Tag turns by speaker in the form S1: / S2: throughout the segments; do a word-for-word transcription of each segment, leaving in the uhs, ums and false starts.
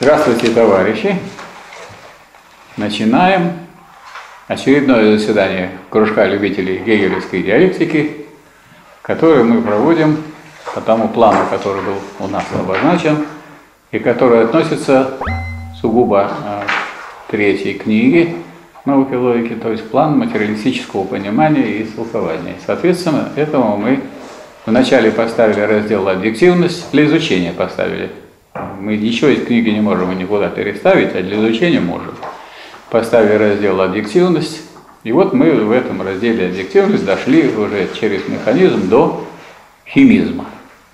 S1: Здравствуйте, товарищи! Начинаем очередное заседание кружка любителей гегелевской диалектики, которое мы проводим по тому плану, который был у нас обозначен, и который относится сугубо к третьей книге науки логики, то есть план материалистического понимания и истолкования. Соответственно, этому мы вначале поставили раздел «Объективность», для изучения поставили. Мы ничего из книги не можем никуда переставить, а для изучения можем. Поставили раздел «Объективность». И вот мы в этом разделе «Объективность» дошли уже через механизм до химизма.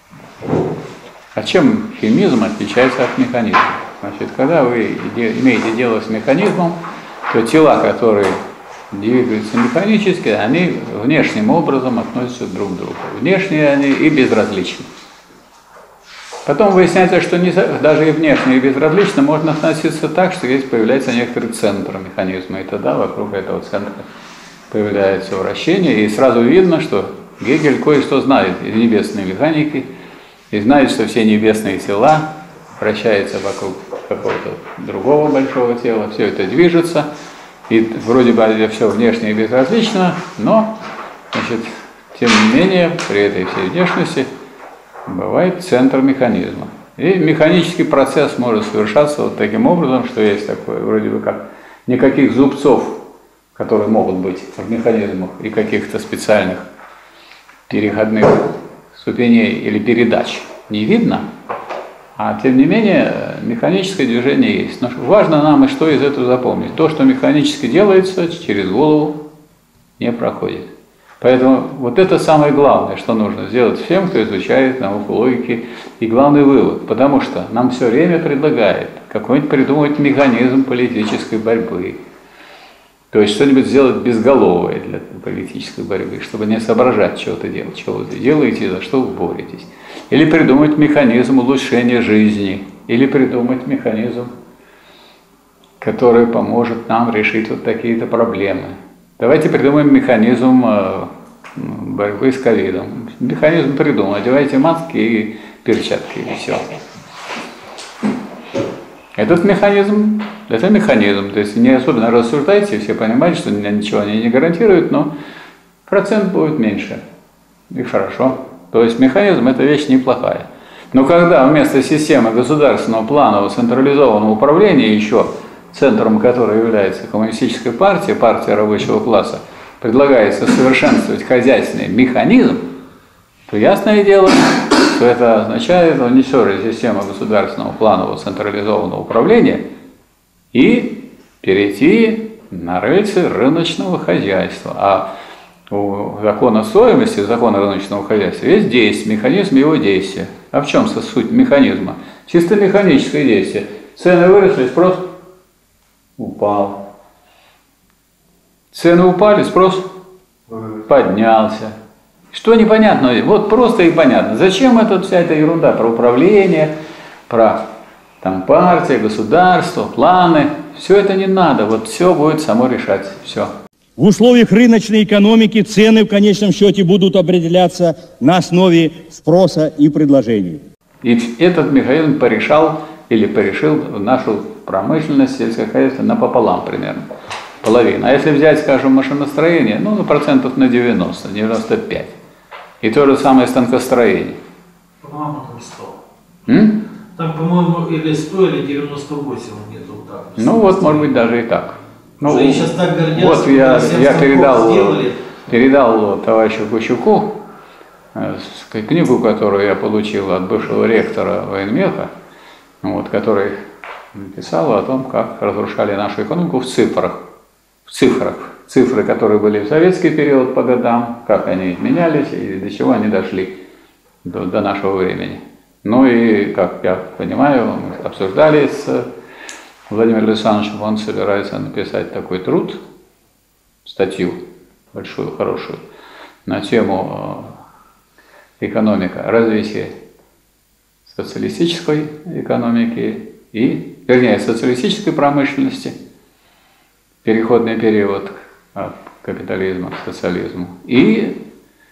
S1: А чем химизм отличается от механизма? Значит, когда вы имеете дело с механизмом, то тела, которые двигаются механически, они внешним образом относятся друг к другу. Внешние они и безразличны. Потом выясняется, что не, даже и внешне, и безразлично можно относиться так, что здесь появляется некоторый центр механизма, и тогда вокруг этого центра появляется вращение, и сразу видно, что Гегель кое-что знает из небесной механики, и знает, что все небесные тела вращаются вокруг какого-то другого большого тела, все это движется, и вроде бы все внешне и безразлично, но, значит, тем не менее, при этой всей внешности бывает центр механизма. И механический процесс может совершаться вот таким образом, что есть такое, вроде бы как, никаких зубцов, которые могут быть в механизмах, и каких-то специальных переходных ступеней или передач не видно, а тем не менее механическое движение есть. Но важно нам и что из этого запомнить. То, что механически делается, через голову не проходит. Поэтому вот это самое главное, что нужно сделать всем, кто изучает науку логики, и главный вывод, потому что нам все время предлагает какой-нибудь придумать механизм политической борьбы, то есть что-нибудь сделать безголовое для политической борьбы, чтобы не соображать, что ты делаешь, что вы делаете, за что вы боретесь, или придумать механизм улучшения жизни, или придумать механизм, который поможет нам решить вот такие-то проблемы. Давайте придумаем механизм борьбы с ковидом. Механизм придумал. Одевайте маски и перчатки, и все. Этот механизм, это механизм. То есть не особенно рассуждайте, все понимаете, что ничего они не гарантируют, но процент будет меньше. И хорошо. То есть механизм – это вещь неплохая. Но когда вместо системы государственного планового централизованного управления еще центром которой является коммунистическая партия, партия рабочего класса, предлагается совершенствовать хозяйственный механизм, то ясное дело, что это означает, что не все же система государственного планового централизованного управления и перейти на рельсы рыночного хозяйства. А у закона стоимости, закона рыночного хозяйства есть действие, механизм его действия. А в чем суть механизма? Чисто механическое действие. Цены выросли, спрос упал. Цены упали, спрос поднялся. Что непонятно? Вот просто и понятно. Зачем эта вся эта ерунда про управление, про там, партия, государство, планы? Все это не надо. Вот все будет само решать. Все.
S2: В условиях рыночной экономики цены в конечном счете будут определяться на основе спроса и предложений.
S1: И этот механизм порешал или порешил нашу промышленность, сельское хозяйство напополам примерно, половина. А если взять, скажем, машиностроение, ну, на процентов на девяносто, девяносто пять. И то же самое станкостроение.
S3: По-моему, там сто.
S1: М?
S3: Там, по-моему, или сто, или девяносто восемь где-то вот так.
S1: Ну, вот, может быть, даже и так. Ну,
S3: они сейчас так гордятся,
S1: вот я, я передал,
S3: сделали.
S1: передал товарищу Кучуку книгу, которую я получил от бывшего ректора военмеха, вот, который написал о том, как разрушали нашу экономику в цифрах. В цифрах. Цифры, которые были в советский период по годам, как они изменялись и до чего они дошли до, до нашего времени. Ну и, как я понимаю, мы обсуждали с Владимиром Александровичем, он собирается написать такой труд, статью большую, хорошую, на тему экономика, развития социалистической экономики и, вернее, социалистической промышленности, переходный период от капитализма к социализму, и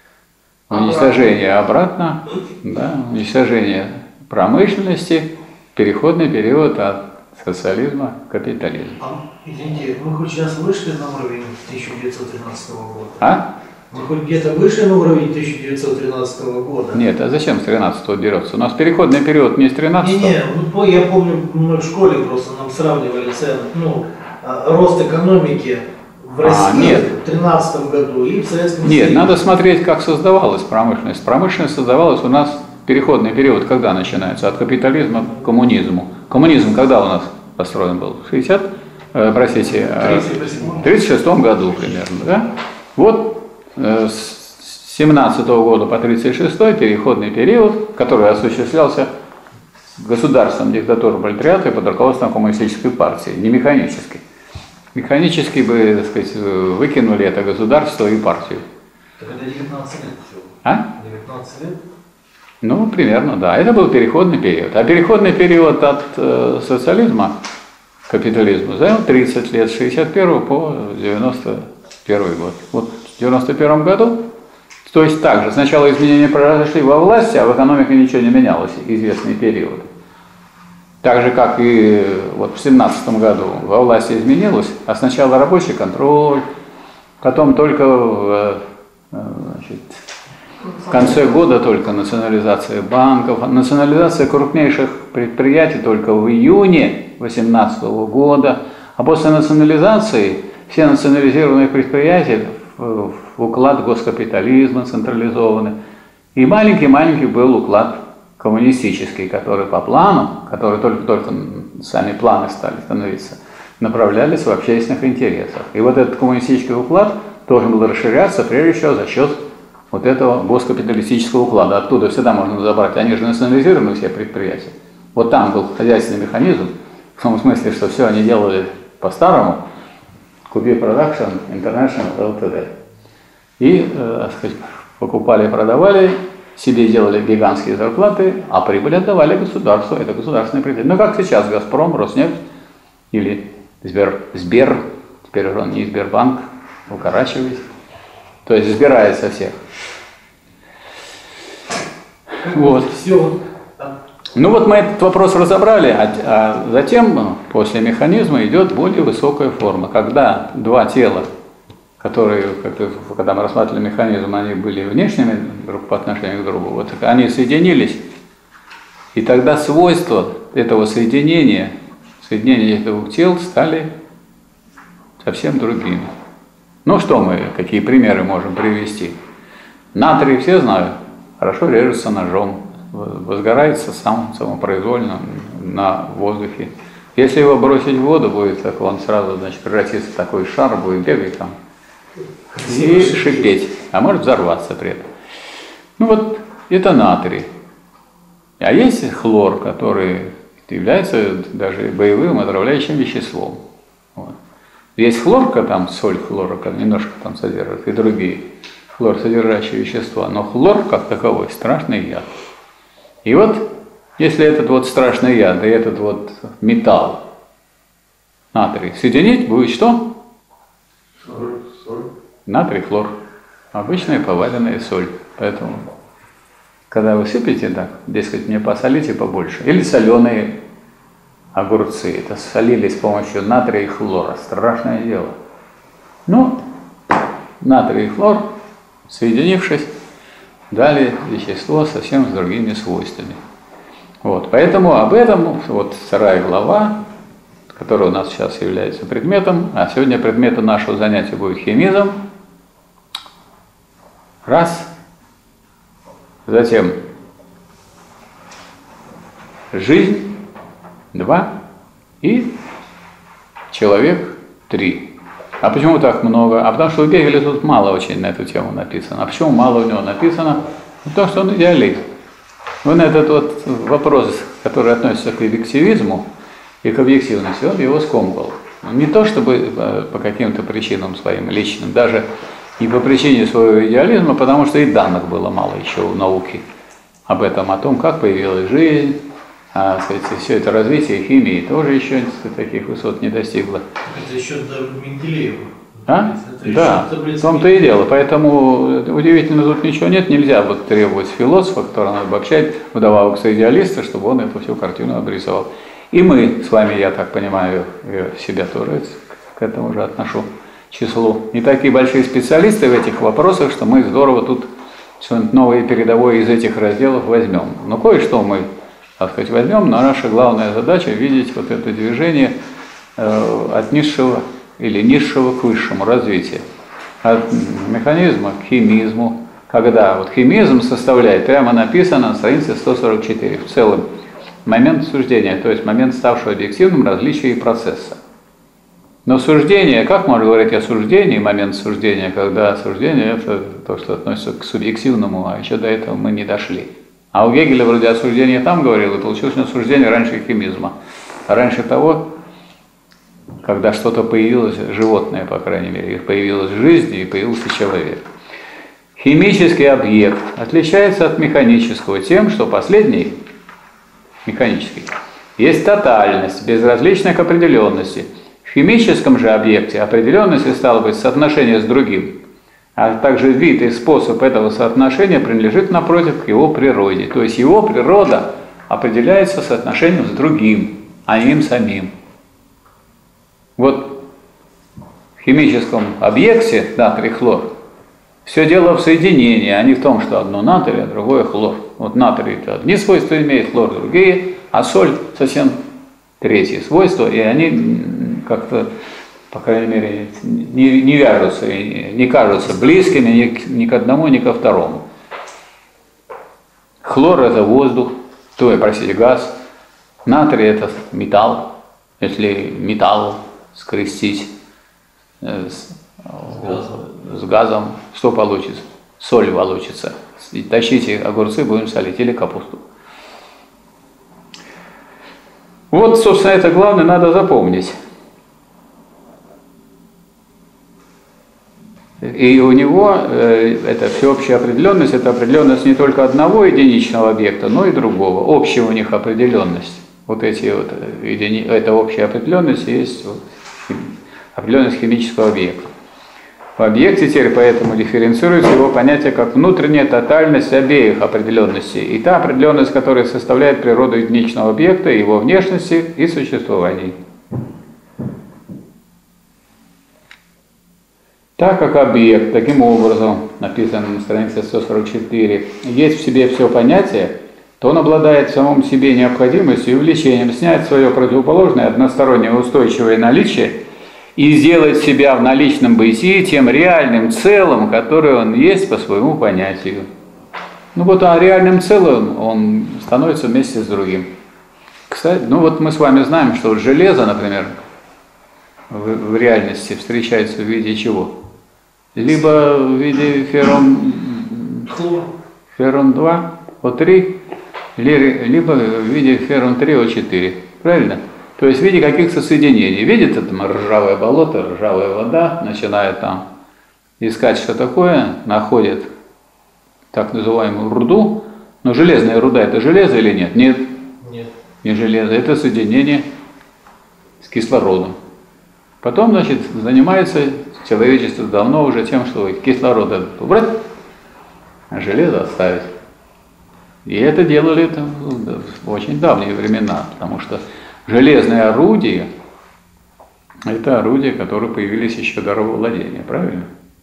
S1: уничтожение обратно, да, уничтожение промышленности переходный период от социализма к капитализму.
S3: А, извините, мы хоть сейчас вышли на уровень тысяча девятьсот тринадцатого года?
S1: А?
S3: Мы хоть где-то вышли на уровень тысяча девятьсот тринадцатого года?
S1: Нет, а зачем с тринадцатого берется? У нас переходный период не с тринадцатого.
S3: Не-не, ну, я помню, мы в школе просто нам сравнивали цены, ну, рост экономики в России
S1: А, нет.
S3: в тринадцатом году и в Советском
S1: Нет,
S3: Союзе.
S1: надо смотреть, как создавалась промышленность. Промышленность создавалась у нас переходный период, когда начинается? От капитализма к коммунизму. Коммунизм когда у нас построен был? В шестьдесят, э, простите, э, в тридцать шестом году примерно, да? Вот э, с семнадцатого года по тридцать шестой переходный период, который осуществлялся государством диктатуры пролетариата и под руководством коммунистической партии, не механической. Механически бы, так сказать, выкинули это государство и партию.
S3: Так это девятнадцать лет всего.
S1: А?
S3: девятнадцать лет?
S1: Ну, примерно, да. Это был переходный период. А переходный период от э, социализма к капитализму занял тридцать лет, с шестьдесят первого по девяносто первый год. Вот в девяносто первом году, то есть так же, сначала изменения произошли во власти, а в экономике ничего не менялось, известный период. Так же, как и вот в семнадцатом году во власти изменилось, а сначала рабочий контроль, потом только в, значит, в конце года только национализация банков, национализация крупнейших предприятий только в июне две тысячи восемнадцатого года, а после национализации все национализированные предприятия в, в уклад госкапитализма централизованы. И маленький-маленький был уклад коммунистический, который по плану, который только-только сами планы стали становиться, направлялись в общественных интересах. И вот этот коммунистический уклад должен был расширяться прежде всего за счет вот этого госкапиталистического уклада. Оттуда всегда можно забрать, они же национализированы все предприятия. Вот там был хозяйственный механизм, в том смысле, что все они делали по-старому, Куби Продакшн Интернешнл Лтд. И, э, так сказать, покупали, продавали, себе делали гигантские зарплаты, а прибыль отдавали государству, это государственные предприятия. Ну, как сейчас Газпром, Роснефть или Сбер, Сбер, теперь уже он не Сбербанк, укорачивает, то есть сбирает со всех. Вот.
S3: Все.
S1: Ну вот мы этот вопрос разобрали, а, а затем после механизма идет более высокая форма, когда два тела, которые, как, когда мы рассматривали механизм, они были внешними друг по отношению к другу, вот они соединились, и тогда свойства этого соединения, соединения этих двух тел стали совсем другими. Ну что мы, какие примеры можем привести? Натрий все знают, хорошо режется ножом, возгорается сам самопроизвольно на воздухе. Если его бросить в воду, будет так, он сразу, значит, превратится в такой шар, будет бегать там и шипеть, а может взорваться при этом. Ну вот, это натрий. А есть хлор, который является даже боевым отравляющим веществом. Вот. Есть хлорка, там соль хлора, немножко там содержит, и другие хлорсодержащие вещества, но хлор, как таковой, страшный яд. И вот, если этот вот страшный яд и этот вот металл, натрий, соединить, будет что?
S3: Соль. Соль.
S1: Натрий, хлор. Обычная поваренная соль. Поэтому, когда вы сыпете так, дескать, мне посолите побольше. Или соленые огурцы. Это солили с помощью натрия и хлора. Страшное дело. Ну, натрий и хлор, соединившись, дали вещество совсем с другими свойствами. Вот, поэтому об этом вот вторая глава, которая у нас сейчас является предметом, а сегодня предметом нашего занятия будет химизм. Раз. Затем жизнь. Два. И человек. Три. А почему так много? А потому что у Гегеля тут мало очень на эту тему написано. А почему мало у него написано? Потому что он идеалист. Он этот вот вопрос, который относится к объективизму и к объективности, он его скомкал. Не то чтобы по каким-то причинам своим личным, даже не по причине своего идеализма, потому что и данных было мало еще у науки об этом, о том, как появилась жизнь, а, сказать, все это развитие химии тоже еще таких высот не достигло.
S3: Это еще до Менделеева
S1: А?
S3: Это
S1: Да, в том-то и дело. Поэтому удивительно тут ничего нет. Нельзя вот требовать философа, который он обобщает, вдобавок идеалиста, чтобы он эту всю картину обрисовал. И мы с вами, я так понимаю, я себя тоже к этому же отношу числу. Не такие большие специалисты в этих вопросах, что мы здорово тут что-нибудь новое и передовое из этих разделов возьмем. Но кое-что мы, так сказать, возьмем, но наша главная задача видеть вот это движение э, от низшего или низшего к высшему развитию. От механизма к химизму. Когда вот химизм составляет, прямо написано на странице сто сорок четыре, в целом момент суждения, то есть момент, ставшего объективным различия и процесса. Но суждение, как можно говорить о суждении, момент суждения, когда суждение это то, что относится к субъективному, а еще до этого мы не дошли. А у Гегеля вроде о суждении там говорил, и получилось у него суждение раньше химизма. А раньше того, когда что-то появилось, животное, по крайней мере, появилась жизнь и появился человек. Химический объект отличается от механического тем, что последний, механический, есть тотальность, безразличная к определенности. В химическом же объекте определенности стало быть соотношение с другим, а также вид и способ этого соотношения принадлежит, напротив, к его природе. То есть его природа определяется соотношением с другим, а не им самим. Вот в химическом объекте натрий-хлор все дело в соединении, а не в том, что одно натрий, а другое хлор. Вот натрий это одни свойства имеет, хлор другие, а соль совсем третьи свойства, и они как-то, по крайней мере, не, не вяжутся, не кажутся близкими ни, ни к одному, ни ко второму. Хлор – это воздух, то есть, простите, газ. Натрий – это металл. Если металл скрестить с, с газом, что получится? Соль получится. Тащите огурцы, будем солить, или капусту. Вот, собственно, это главное надо запомнить. И у него э, это всеобщая определенность, это определенность не только одного единичного объекта, но и другого. Общая у них определенность. Вот эти вот, едини... эта общая определенность есть вот, определенность химического объекта. В объекте теперь поэтому дифференцируется его понятие как внутренняя тотальность обеих определенностей. И та определенность, которая составляет природу единичного объекта, его внешности и существований. Так как объект, таким образом, написано на странице сто сорок четыре, есть в себе все понятие, то он обладает в самом себе необходимостью и влечением снять свое противоположное одностороннее устойчивое наличие и сделать себя в наличном бытии тем реальным целым, которое он есть по своему понятию. Ну вот, а реальным целым он становится вместе с другим. Кстати, ну вот мы с вами знаем, что железо, например, в, в реальности встречается в виде чего? Либо в виде феррон, феррон два О три, либо в виде феррон три О четыре. Правильно? То есть в виде каких-то соединений. Видит это ржавое болото, ржавая вода, начинает там искать, что такое, находит так называемую руду. Но железная руда – это железо или нет? Нет.
S3: Нет. Не
S1: железо. Это соединение с кислородом. Потом, значит, занимается человечество давно уже тем, что кислород этот убрать, а железо оставить. И это делали там, в очень давние времена, потому что железные орудия – это орудия, которые появились еще до рабовладения, правильно?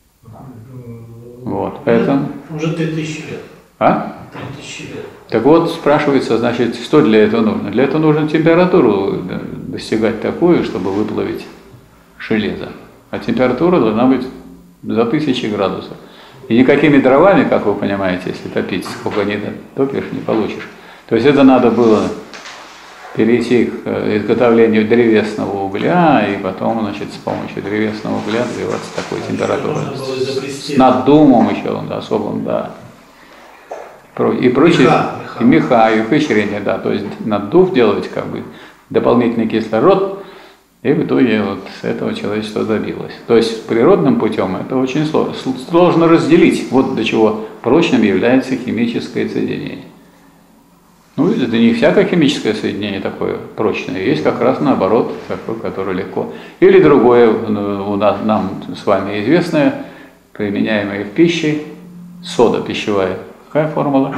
S1: Вот, поэтому…
S3: Уже три тысячи лет.
S1: А?
S3: Три тысячи лет.
S1: Так вот, спрашивается, значит, что для этого нужно? Для этого нужно температуру достигать такую, чтобы выплавить железо. А температура должна быть за тысячи градусов. И никакими дровами, как вы понимаете, если топить, сколько не топишь, не получишь. То есть это надо было перейти к изготовлению древесного угля, и потом, значит, с помощью древесного угля добиваться такой а температуры. С наддумом еще, да, особым, да. И прочее, меха, меха. И меха, и ухищрения, да. То есть наддув делать как бы дополнительный кислород, и в итоге вот с этого человечество добилось. То есть природным путем это очень сложно, сложно разделить. Вот до чего прочным является химическое соединение. Ну, это не всякое химическое соединение такое прочное, есть как раз наоборот, такое, которое легко. Или другое, у нас, нам с вами известное, применяемое в пище, сода пищевая. Какая формула?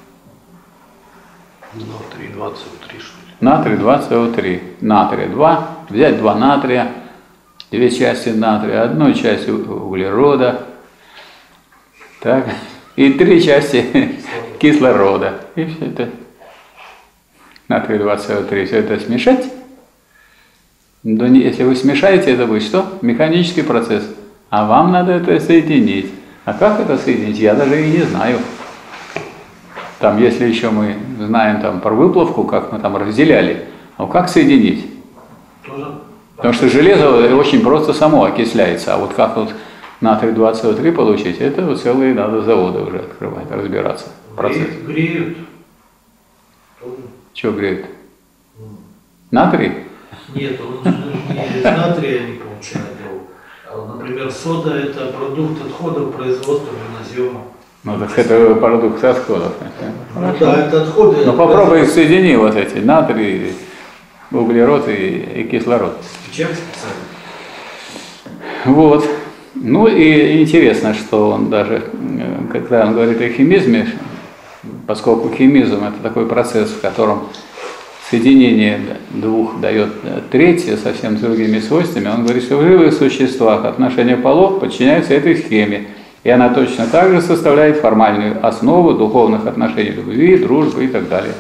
S4: Натрий два С О три, что ли?
S1: Натрий два С О три. Натрия два. Взять два натрия, две части натрия, одну часть углерода, так, и три части кислорода. И все это. Натрий два С О три. Все это смешать. Но не, если вы смешаете, это будет что? Механический процесс. А вам надо это соединить. А как это соединить, я даже и не знаю. Там, если еще мы знаем там про выплавку, как мы там разделяли, а как соединить?
S3: Тоже.
S1: Потому что железо очень просто само окисляется, а вот как вот натрий два С О три получить, это вот целые надо заводы уже открывать, разбираться. Процесс.
S3: Греют. греют. Тоже.
S1: Чего греют? Натрий?
S3: Нет, он же не из натрия не получает его. А, например, сода – это продукт отходов производства винозема.
S1: Ну так это продукт отходов.
S3: Ну, да, это отходы.
S1: Ну попробуй соедини вот эти натрий, углерод и, и кислород.
S3: Чем специально?
S1: Вот. Ну и интересно, что он даже, когда он говорит о химизме, поскольку химизм это такой процесс, в котором соединение двух дает третье совсем с другими свойствами, он говорит, что в живых существах отношения полов подчиняются этой схеме, и она точно так же составляет формальную основу духовных отношений любви, дружбы и так далее.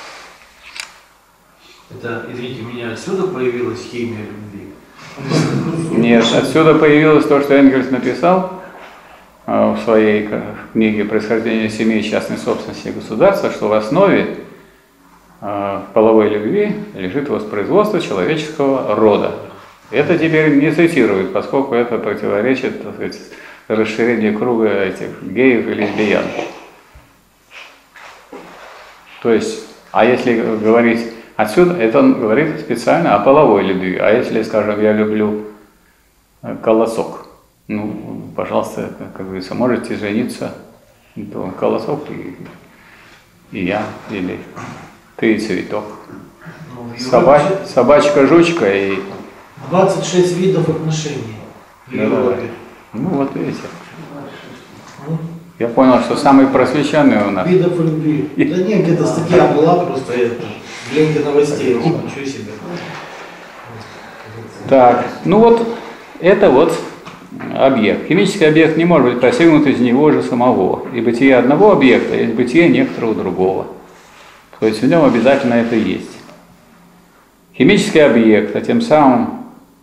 S3: Это, извините, у меня отсюда появилась химия любви?
S1: Нет, отсюда появилось то, что Энгельс написал в своей книге «Происхождение семьи и частной собственности государства», что в основе половой любви лежит воспроизводство человеческого рода. Это теперь не цитирует, поскольку это противоречит, так сказать, расширению круга этих геев и лесбиян. То есть, а если говорить отсюда, это он говорит специально о половой любви. А если, скажем, я люблю колосок, ну, пожалуйста, как говорится, можете жениться, то колосок и, и я, или ты и цветок.
S3: Ну,
S1: Собач, собачка, жучка и...
S3: двадцать шесть видов отношений в
S1: Да,
S3: Европе.
S1: ну вот видите.
S3: Ну,
S1: Я понял, что самый просвещенный у нас.
S3: видов любви. Да нет, где-то статья была, просто это, в ленте новостей, ничего себе.
S1: Так, ну вот, это вот объект. Химический объект не может быть постигнут из него же самого. И бытие одного объекта есть бытие некоторого другого. То есть в нем обязательно это есть. Химический объект, а тем самым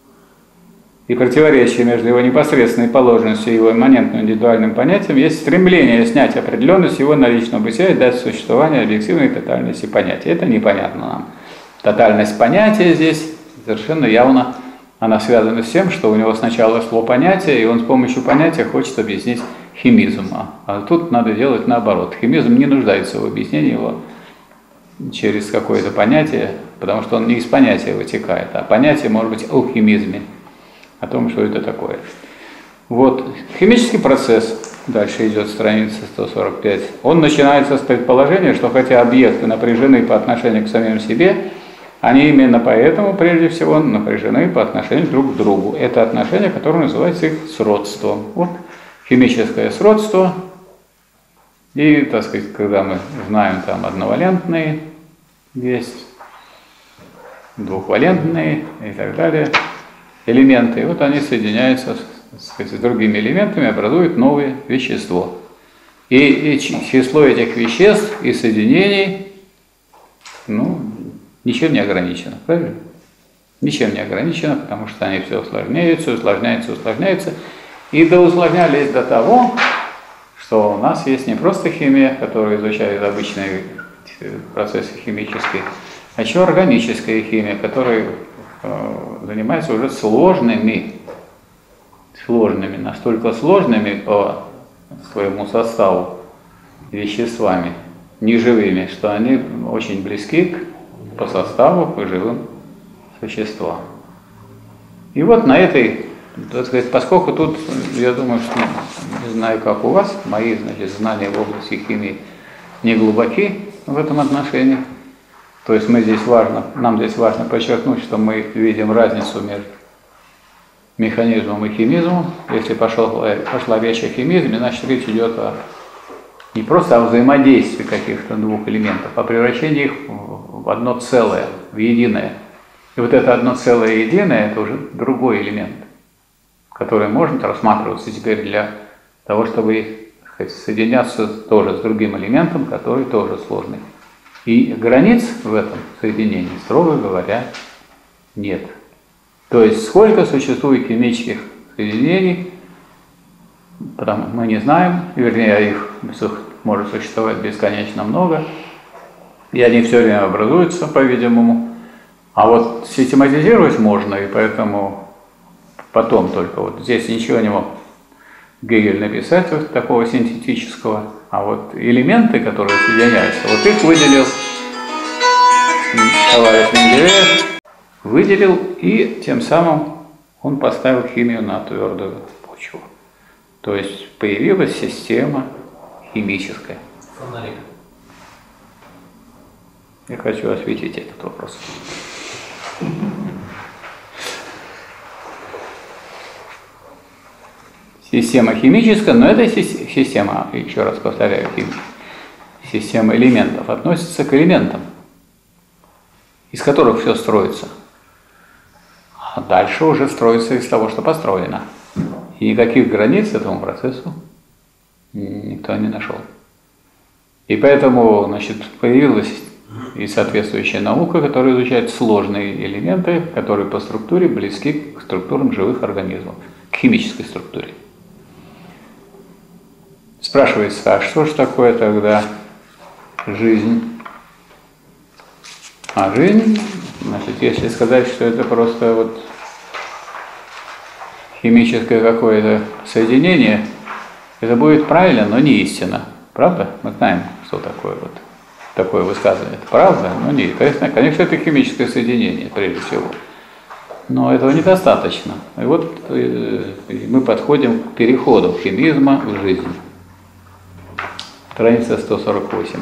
S1: и противоречие между его непосредственной положенностью и его имманентным индивидуальным понятием есть стремление снять определенность его наличного бытия и дать существование объективной тотальности понятия. Это непонятно нам. Тотальность понятия здесь совершенно явно она связана с тем, что у него сначала шло понятие, и он с помощью понятия хочет объяснить химизм. А тут надо делать наоборот. Химизм не нуждается в объяснении его через какое-то понятие, потому что он не из понятия вытекает, а понятие может быть о химизме, о том, что это такое. Вот, химический процесс, дальше идет страница сто сорок пять, он начинается с предположения, что хотя объекты напряжены по отношению к самим себе, они именно поэтому, прежде всего, напряжены по отношению друг к другу. Это отношение, которое называется их сродством. Вот, химическое сродство. И, так сказать, когда мы знаем, там одновалентные есть, двухвалентные и так далее элементы, вот они соединяются, так сказать, с другими элементами, образуют новое вещество. И, и число этих веществ и соединений, ну, ничем не ограничено, правильно? Ничем не ограничено, потому что они все усложняются, усложняются, усложняются, и доусложнялись до того, что у нас есть не просто химия, которая изучает обычные процессы химические, а еще органическая химия, которая э, занимается уже сложными, сложными, настолько сложными по своему составу веществами, неживыми, что они очень близки к, по составу к живым существам. И вот на этой, так сказать, поскольку тут, я думаю, что, не знаю, как у вас, мои, значит, знания в области химии не глубоки, в этом отношении. То есть мы здесь важно, нам здесь важно подчеркнуть, что мы видим разницу между механизмом и химизмом. Если пошел, пошла речь о химизме, значит речь идет о, не просто о взаимодействии каких-то двух элементов, а превращении их в одно целое, в единое. И вот это одно целое и единое – это уже другой элемент, который может рассматриваться теперь для того, чтобы сказать, соединяться тоже с другим элементом, который тоже сложный. И границ в этом соединении, строго говоря, нет. То есть сколько существует химических соединений, потому мы не знаем, вернее, их может существовать бесконечно много, и они все время образуются, по-видимому. А вот систематизировать можно, и поэтому потом только вот здесь ничего не мог Гегель написать вот такого синтетического, а вот элементы, которые соединяются, вот их выделил товарищ Менделеев, выделил, и тем самым он поставил химию на твердую почву. То есть появилась система химическая.
S3: Фонарик.
S1: Я хочу осветить этот вопрос. Система химическая, но эта система, еще раз повторяю, система элементов относится к элементам, из которых все строится. А дальше уже строится из того, что построено. И никаких границ этому процессу никто не нашел. И поэтому, значит, появилась и соответствующая наука, которая изучает сложные элементы, которые по структуре близки к структурам живых организмов, к химической структуре. Спрашивается, а что же такое тогда жизнь? А жизнь, значит, если сказать, что это просто вот химическое какое-то соединение, это будет правильно, но не истина. Правда? Мы знаем, что такое вот такое высказывание. Это правда, но не. То есть, конечно, это химическое соединение, прежде всего. Но этого недостаточно. И вот мы подходим к переходу химизма в жизнь. Страница сто сорок восемь.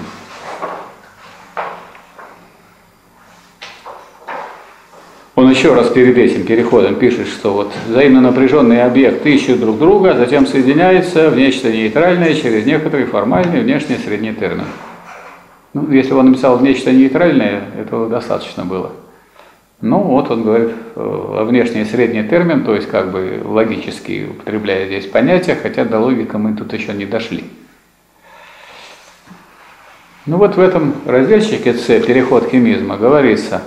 S1: Он еще раз перед этим переходом пишет, что вот взаимно напряженные объекты ищут друг друга, а затем соединяются в нечто нейтральное через некоторый формальный внешний средний термин. Ну, если он написал нечто нейтральное, этого достаточно было. Ну, вот он говорит о внешний средний термин, то есть как бы логически употребляя здесь понятия, хотя до логики мы тут еще не дошли. Ну вот в этом разделчике С «Переход химизма» говорится: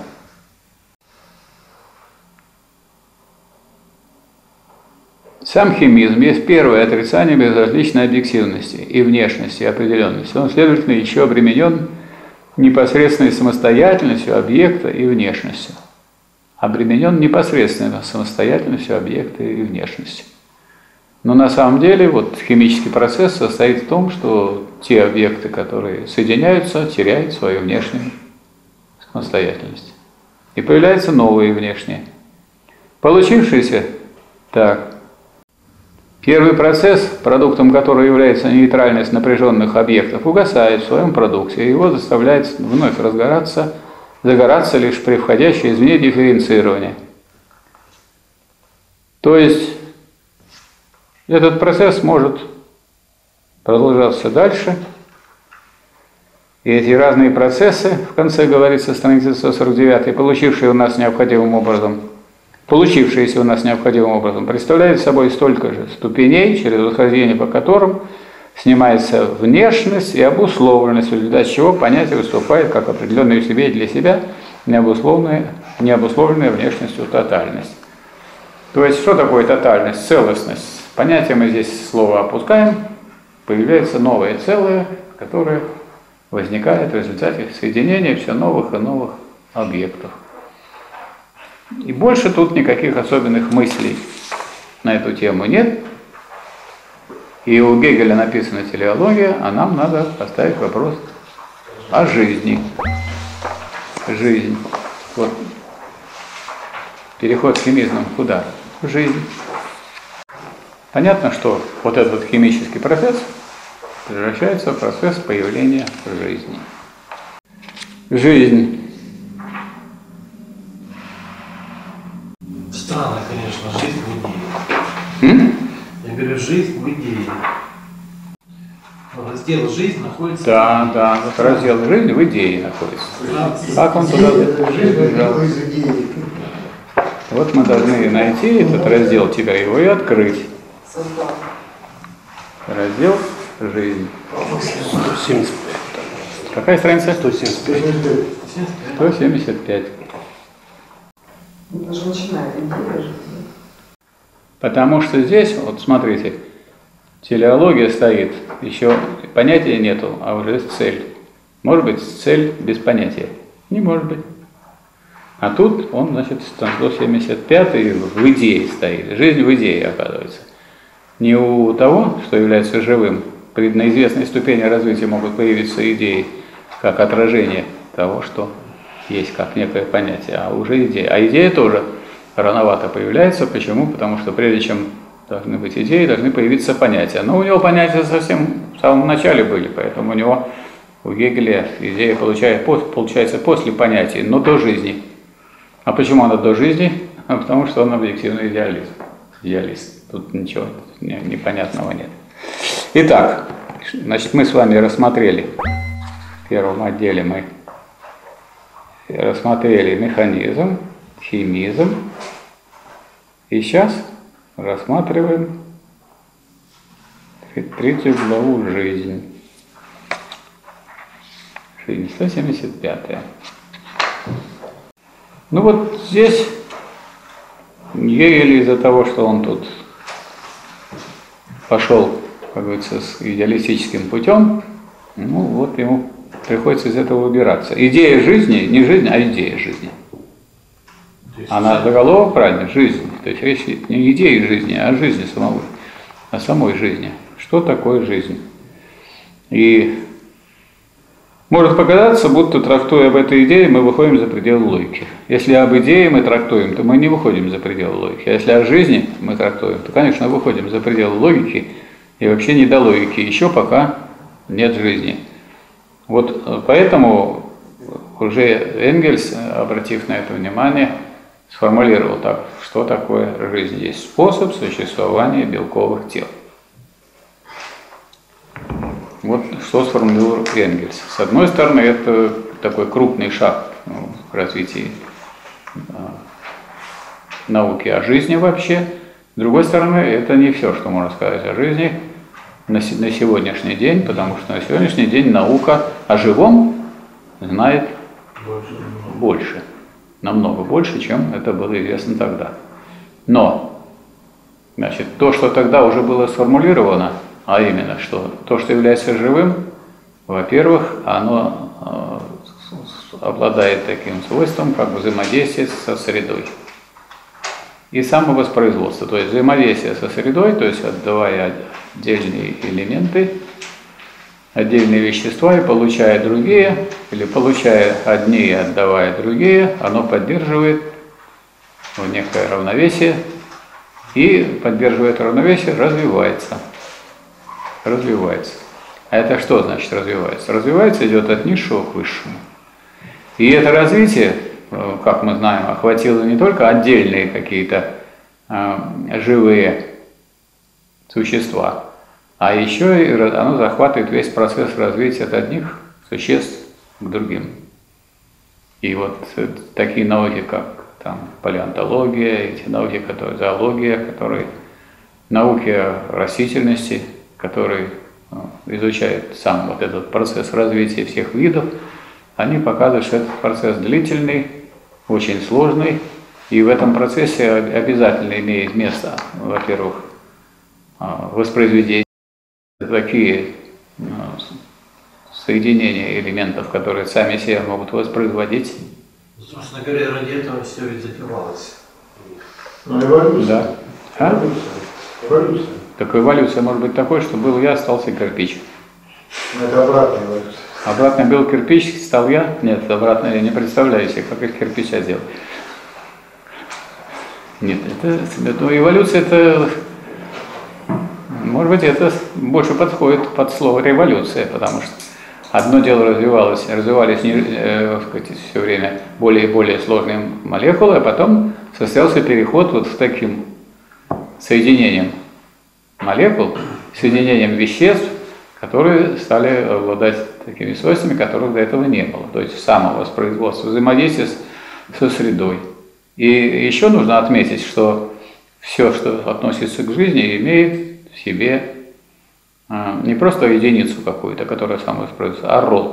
S1: сам химизм есть первое отрицание безразличной объективности и внешности, и определенности. Он, следовательно, еще обременен непосредственной самостоятельностью объекта и внешностью. Обременен непосредственно самостоятельностью объекта и внешностью. Но на самом деле вот химический процесс состоит в том, что те объекты, которые соединяются, теряют свою внешнюю самостоятельность. И появляются новые внешние. Получившиеся так. Первый процесс, продуктом которого является нейтральность напряженных объектов, угасает в своем продукте, и его заставляет вновь разгораться, загораться лишь при входящей извне дифференцировании. То есть этот процесс может продолжаться дальше, и эти разные процессы, в конце говорится страницы сто сорок девять, получившие у нас необходимым образом получившиеся у нас необходимым образом, представляют собой столько же ступеней, через восхождение по которым снимается внешность и обусловленность, в результате чего понятие выступает как определенная в себе и для себя необусловленная, необусловленная внешностью тотальность. То есть, что такое тотальность, целостность? Понятие мы здесь слово опускаем, появляется новое целое, которое возникает в результате соединения все новых и новых объектов. И больше тут никаких особенных мыслей на эту тему нет. И у Гегеля написана телеология, а нам надо поставить вопрос о жизни. Жизнь. Вот. Переход химизмом куда? В жизнь. Понятно, что вот этот химический процесс превращается в процесс появления жизни. жизнь.
S3: Странно, конечно, жизнь в идее.
S1: М?
S3: Я говорю, жизнь в идее. Раздел «Жизнь» находится...
S1: Да, да, вот раздел «Жизнь» в идее находится. Как он туда забежал? Вот мы должны найти этот раздел, теперь его и открыть. Раздел «Жизнь».
S4: сто семьдесят пять.
S1: Какая страница?
S4: сто семьдесят пять.
S1: сто семьдесят пять.
S5: Даже начинает идея жизни.
S1: Потому что здесь, вот смотрите, телеология стоит, еще понятия нету, а уже есть цель. Может быть, цель без понятия? Не может быть. А тут он, значит, сто семьдесят пятый в идее стоит. Жизнь в идее, оказывается. Не у того, что является живым, на известной ступени развития могут появиться идеи, как отражение того, что есть как некое понятие, а уже идея. А идея тоже рановато появляется. Почему? Потому что прежде чем должны быть идеи, должны появиться понятия. Но у него понятия совсем в самом начале были, поэтому у него, у Гегеля, идея получается, получается после понятий, но до жизни. А почему она до жизни? А потому что он объективный идеалист. Идеалист. Тут ничего непонятного нет. Итак, значит, мы с вами рассмотрели, в первом отделе мы рассмотрели механизм, химизм, и сейчас рассматриваем третью главу «Жизнь». Жизнь, сто семьдесят пятая. Ну вот здесь Гегель из-за того, что он тут пошел, как говорится, с идеалистическим путем, ну вот ему приходится из этого выбираться. Идея жизни, не жизнь, а идея жизни. Она заголовок правильно, жизнь. То есть речь не о идее жизни, а о жизни самой, о самой жизни. Что такое жизнь? И может показаться, будто трактуя об этой идее, мы выходим за пределы логики. Если об идее мы трактуем, то мы не выходим за пределы логики. А если о жизни мы трактуем, то, конечно, выходим за пределы логики и вообще не до логики, еще пока нет жизни. Вот поэтому уже Энгельс, обратив на это внимание, сформулировал так, что такое жизнь. Есть способ существования белковых тел. Вот что сформулировал Энгельс. С одной стороны, это такой крупный шаг в развитии науки о жизни вообще. С другой стороны, это не все, что можно сказать о жизни на сегодняшний день, потому что на сегодняшний день наука о живом знает больше, больше намного больше, чем это было известно тогда. Но, значит, то, что тогда уже было сформулировано, а именно, что то, что является живым, во-первых, оно э, обладает таким свойством, как взаимодействие со средой. И самовоспроизводство, то есть взаимодействие со средой, то есть отдавая отдельные элементы, отдельные вещества и получая другие, или получая одни и отдавая другие, оно поддерживает некое равновесие, и поддерживая это равновесие, развивается. Развивается. А это что значит развивается? Развивается, идет от низшего к высшему. И это развитие, как мы знаем, охватило не только отдельные какие-то э, живые существа, а еще и оно захватывает весь процесс развития от одних существ к другим. И вот такие науки, как там, палеонтология, эти науки, которые, зоология, которые, науки о растительности, которые ну, изучают сам вот этот процесс развития всех видов, они показывают, что этот процесс длительный, очень сложный, и в этом процессе обязательно имеет место, во-первых, воспроизведение, такие соединения элементов, которые сами себя могут воспроизводить.
S3: Собственно говоря, ради этого все ведь затевалось.
S6: Ну, эволюция.
S1: Да. А?
S6: Эволюция. Эволюция.
S1: Так эволюция может быть такой, что был я, остался кирпич.
S6: Но это обратная эволюция.
S1: Обратно был кирпич, стал я? Нет, обратно я не представляю себе, как из кирпича делать. Нет, это, это эволюция, это, может быть, это больше подходит под слово революция, потому что одно дело развивалось, развивались не, э, сказать, все время более и более сложные молекулы, а потом состоялся переход вот с таким соединением молекул, соединением веществ, которые стали обладать такими свойствами, которых до этого не было. То есть самовоспроизводство, взаимодействие с, со средой. И еще нужно отметить, что все, что относится к жизни, имеет в себе а, не просто единицу какую-то, которая самовоспроизводится, а род.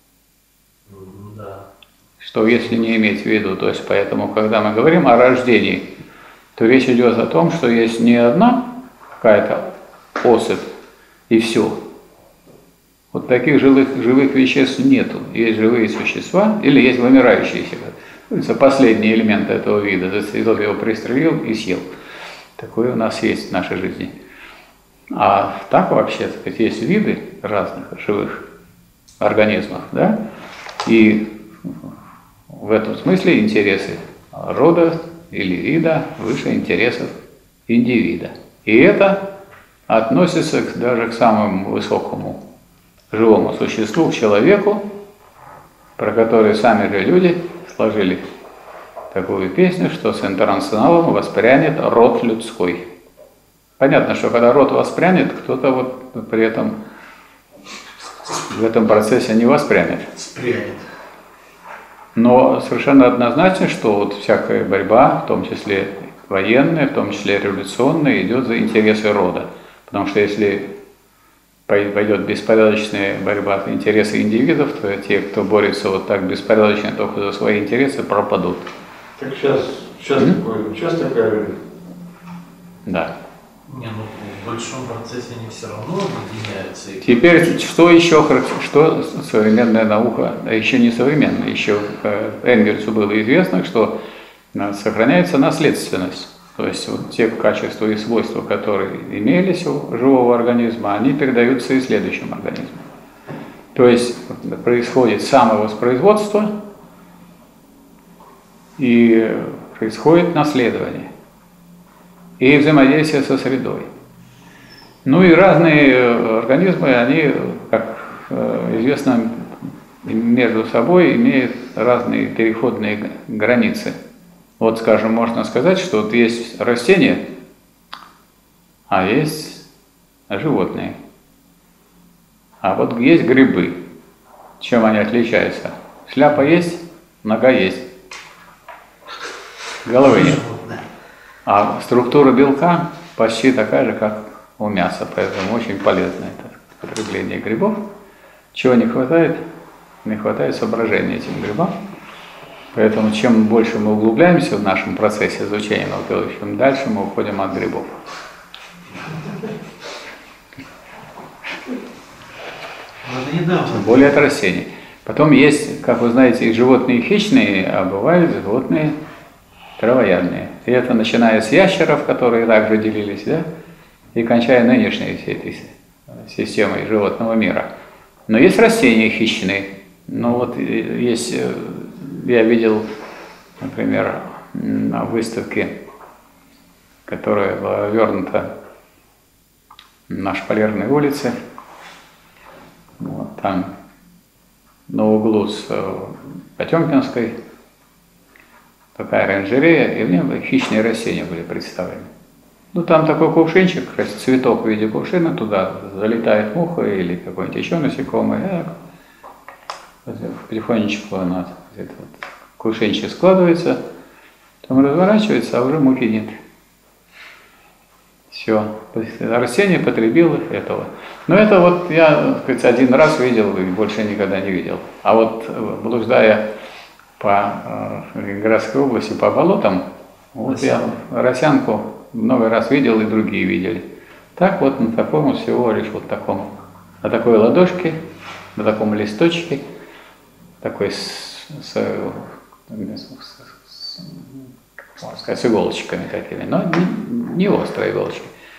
S3: Да.
S1: Что если не иметь в виду, то есть поэтому, когда мы говорим о рождении, то речь идет о том, что есть не одна какая-то особь и все. Вот таких живых, живых веществ нету. Есть живые существа или есть вымирающие. Это последний элемент этого вида. И тот его пристрелил и съел. Такое у нас есть в нашей жизни. А так вообще, так сказать, есть виды разных живых организмов, да? И в этом смысле интересы рода или вида выше интересов индивида. И это относится к, даже к самому высокому живому существу, к человеку, про который сами же люди сложили такую песню, что с интернационалом воспрянет род людской. Понятно, что когда род воспрянет, кто-то вот при этом в этом процессе не воспрянет.
S3: Спрянет.
S1: Но совершенно однозначно, что вот всякая борьба, в том числе военная, в том числе революционная, идет за интересы рода. Потому что если пойдет беспорядочная борьба за интересы индивидов, то те, кто борется вот так беспорядочно только за свои интересы, пропадут.
S6: Так сейчас, сейчас, mm-hmm. такое, сейчас такая жизнь.
S1: Да.
S3: Не, ну в большом процессе они все равно объединяются. И
S1: теперь, что еще, что современная наука, а еще не современная, еще Энгельсу было известно, что сохраняется наследственность. То есть вот те качества и свойства, которые имелись у живого организма, они передаются и следующему организму. То есть происходит самовоспроизводство и происходит наследование и взаимодействие со средой. Ну и разные организмы, они, как известно, между собой имеют разные переходные границы. Вот, скажем, можно сказать, что вот есть растения, а есть животные. А вот есть грибы. Чем они отличаются? Шляпа есть, нога есть, головы нет. А структура белка почти такая же, как у мяса, поэтому очень полезно это потребление грибов. Чего не хватает? Не хватает соображения этим грибам. Поэтому чем больше мы углубляемся в нашем процессе изучения науки, тем дальше мы уходим от грибов. Более от растений. Потом есть, как вы знаете, и животные хищные, а бывают животные травоядные. И это начиная с ящеров, которые также делились, да, и кончая нынешней всей этой системой животного мира. Но есть растения хищные. Ну вот есть, я видел, например, на выставке, которая была вернута на Шпалерной улице, вот там на углу с Потемкинской, такая оранжерея, и в ней хищные растения были представлены. Ну там такой кувшинчик, цветок в виде кувшина, туда залетает муха или какой-нибудь еще насекомый, потихонечку она, этот вот, кувшинчик складывается, там разворачивается, а уже мухи нет. Все, растение потребило этого. Но это вот я, так сказать, один раз видел и больше никогда не видел. А вот блуждая по Ленинградской области, по болотам, вот я росянку много раз видел и другие видели. Так вот на таком всего лишь вот таком, на такой ладошке, на таком листочке, такой с, с, с, с, можно сказать, с иголочками такими, но не, не острые иголочки.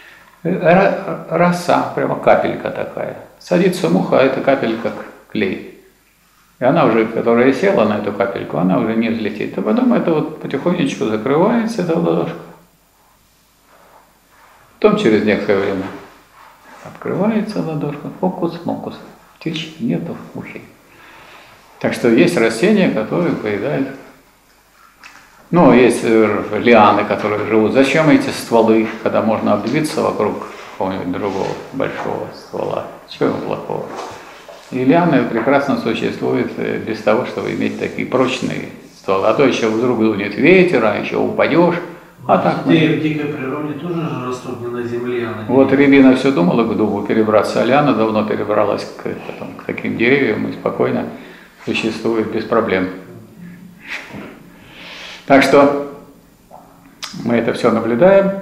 S1: Роса, прямо капелька такая. Садится муха, а это капелька клей. И она уже, которая села на эту капельку, она уже не взлетит. А потом это вот потихонечку закрывается, эта ладошка. Потом через некоторое время открывается ладошка, фокус-мокус. птички, нету мухи. Так что есть растения, которые поедают. Ну, есть лианы, которые живут. Зачем эти стволы, когда можно обвиться вокруг какого-нибудь другого большого ствола? Чего плохого? И лианы прекрасно существуют без того, чтобы иметь такие прочные стволы. А то еще вдруг дунет ветер, а еще упадешь. А так,
S3: где в дикой природе тоже же растут не на земле, а на
S1: вот рябина все думала к дубу перебраться, а лиана давно перебралась к, потом, к таким деревьям и спокойно существует без проблем. Так что мы это все наблюдаем.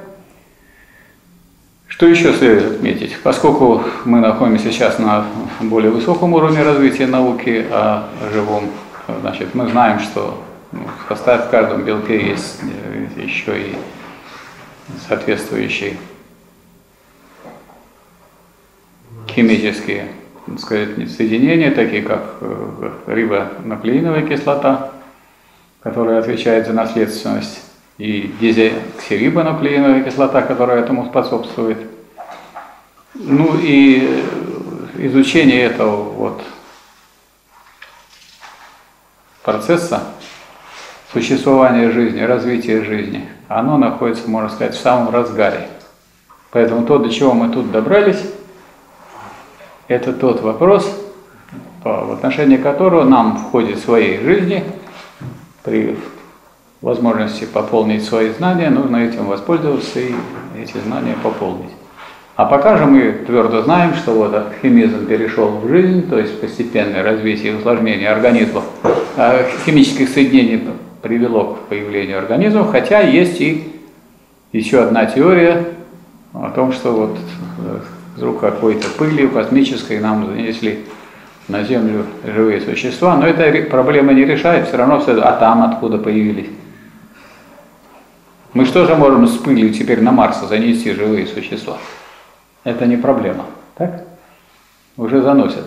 S1: Что еще следует отметить? Поскольку мы находимся сейчас на более высоком уровне развития науки о живом, значит, мы знаем, что в каждом белке есть еще и соответствующие химические, так сказать, соединения, такие как рибонуклеиновая кислота, которая отвечает за наследственность, и дезоксирибонуклеиновая кислота, которая этому способствует. Ну и изучение этого вот процесса существования жизни, развития жизни, оно находится, можно сказать, в самом разгаре. Поэтому то, до чего мы тут добрались, это тот вопрос, в отношении которого нам в ходе своей жизни, при возможности пополнить свои знания, нужно этим воспользоваться и эти знания пополнить. А пока же мы твердо знаем, что вот алхимизм перешел в жизнь, то есть постепенное развитие и усложнение организмов, химических соединений привело к появлению организмов, хотя есть и еще одна теория о том, что вот вдруг какой-то пылью космической нам занесли на Землю живые существа, но эта проблема не решает, все равно все, а там откуда появились. Мы что же можем с пылью теперь на Марс занести живые существа? Это не проблема, так? Уже заносят.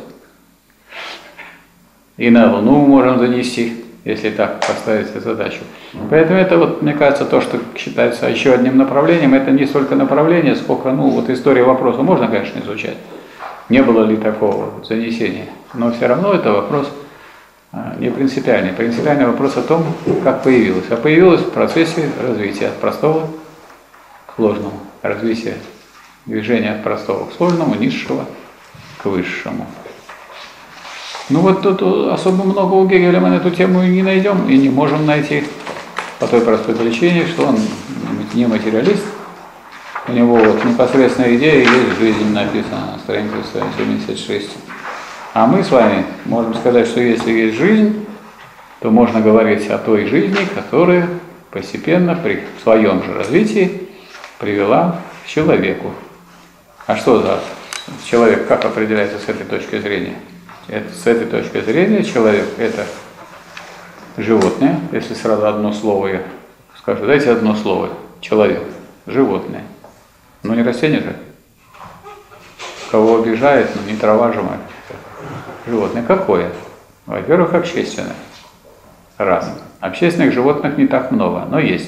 S1: И на Луну можем занести, если так поставить задачу. Поэтому это, вот, мне кажется, то, что считается еще одним направлением, это не столько направление, сколько, ну, вот история вопроса можно, конечно, изучать. Не было ли такого занесения? Но все равно это вопрос а, не принципиальный. Принципиальный вопрос о том, как появилось. А появилось в процессе развития от простого к сложному. Развития движения от простого к сложному, низшего к высшему. Ну вот тут особо много у Гегеля мы на эту тему и не найдем, и не можем найти по той простой причине, что он не материалист. У него вот непосредственная идея есть жизнь, написана на странице сто семьдесят шесть. А мы с вами можем сказать, что если есть жизнь, то можно говорить о той жизни, которая постепенно при своем же развитии привела к человеку. А что за человек, как определяется с этой точки зрения? Это, с этой точки зрения человек – это животное, если сразу одно слово я скажу, дайте одно слово, человек, животное. Ну не растение же. Кого обижает, ну не трава же мать. Животное какое? Во-первых, общественное. Раз. Общественных животных не так много, но есть.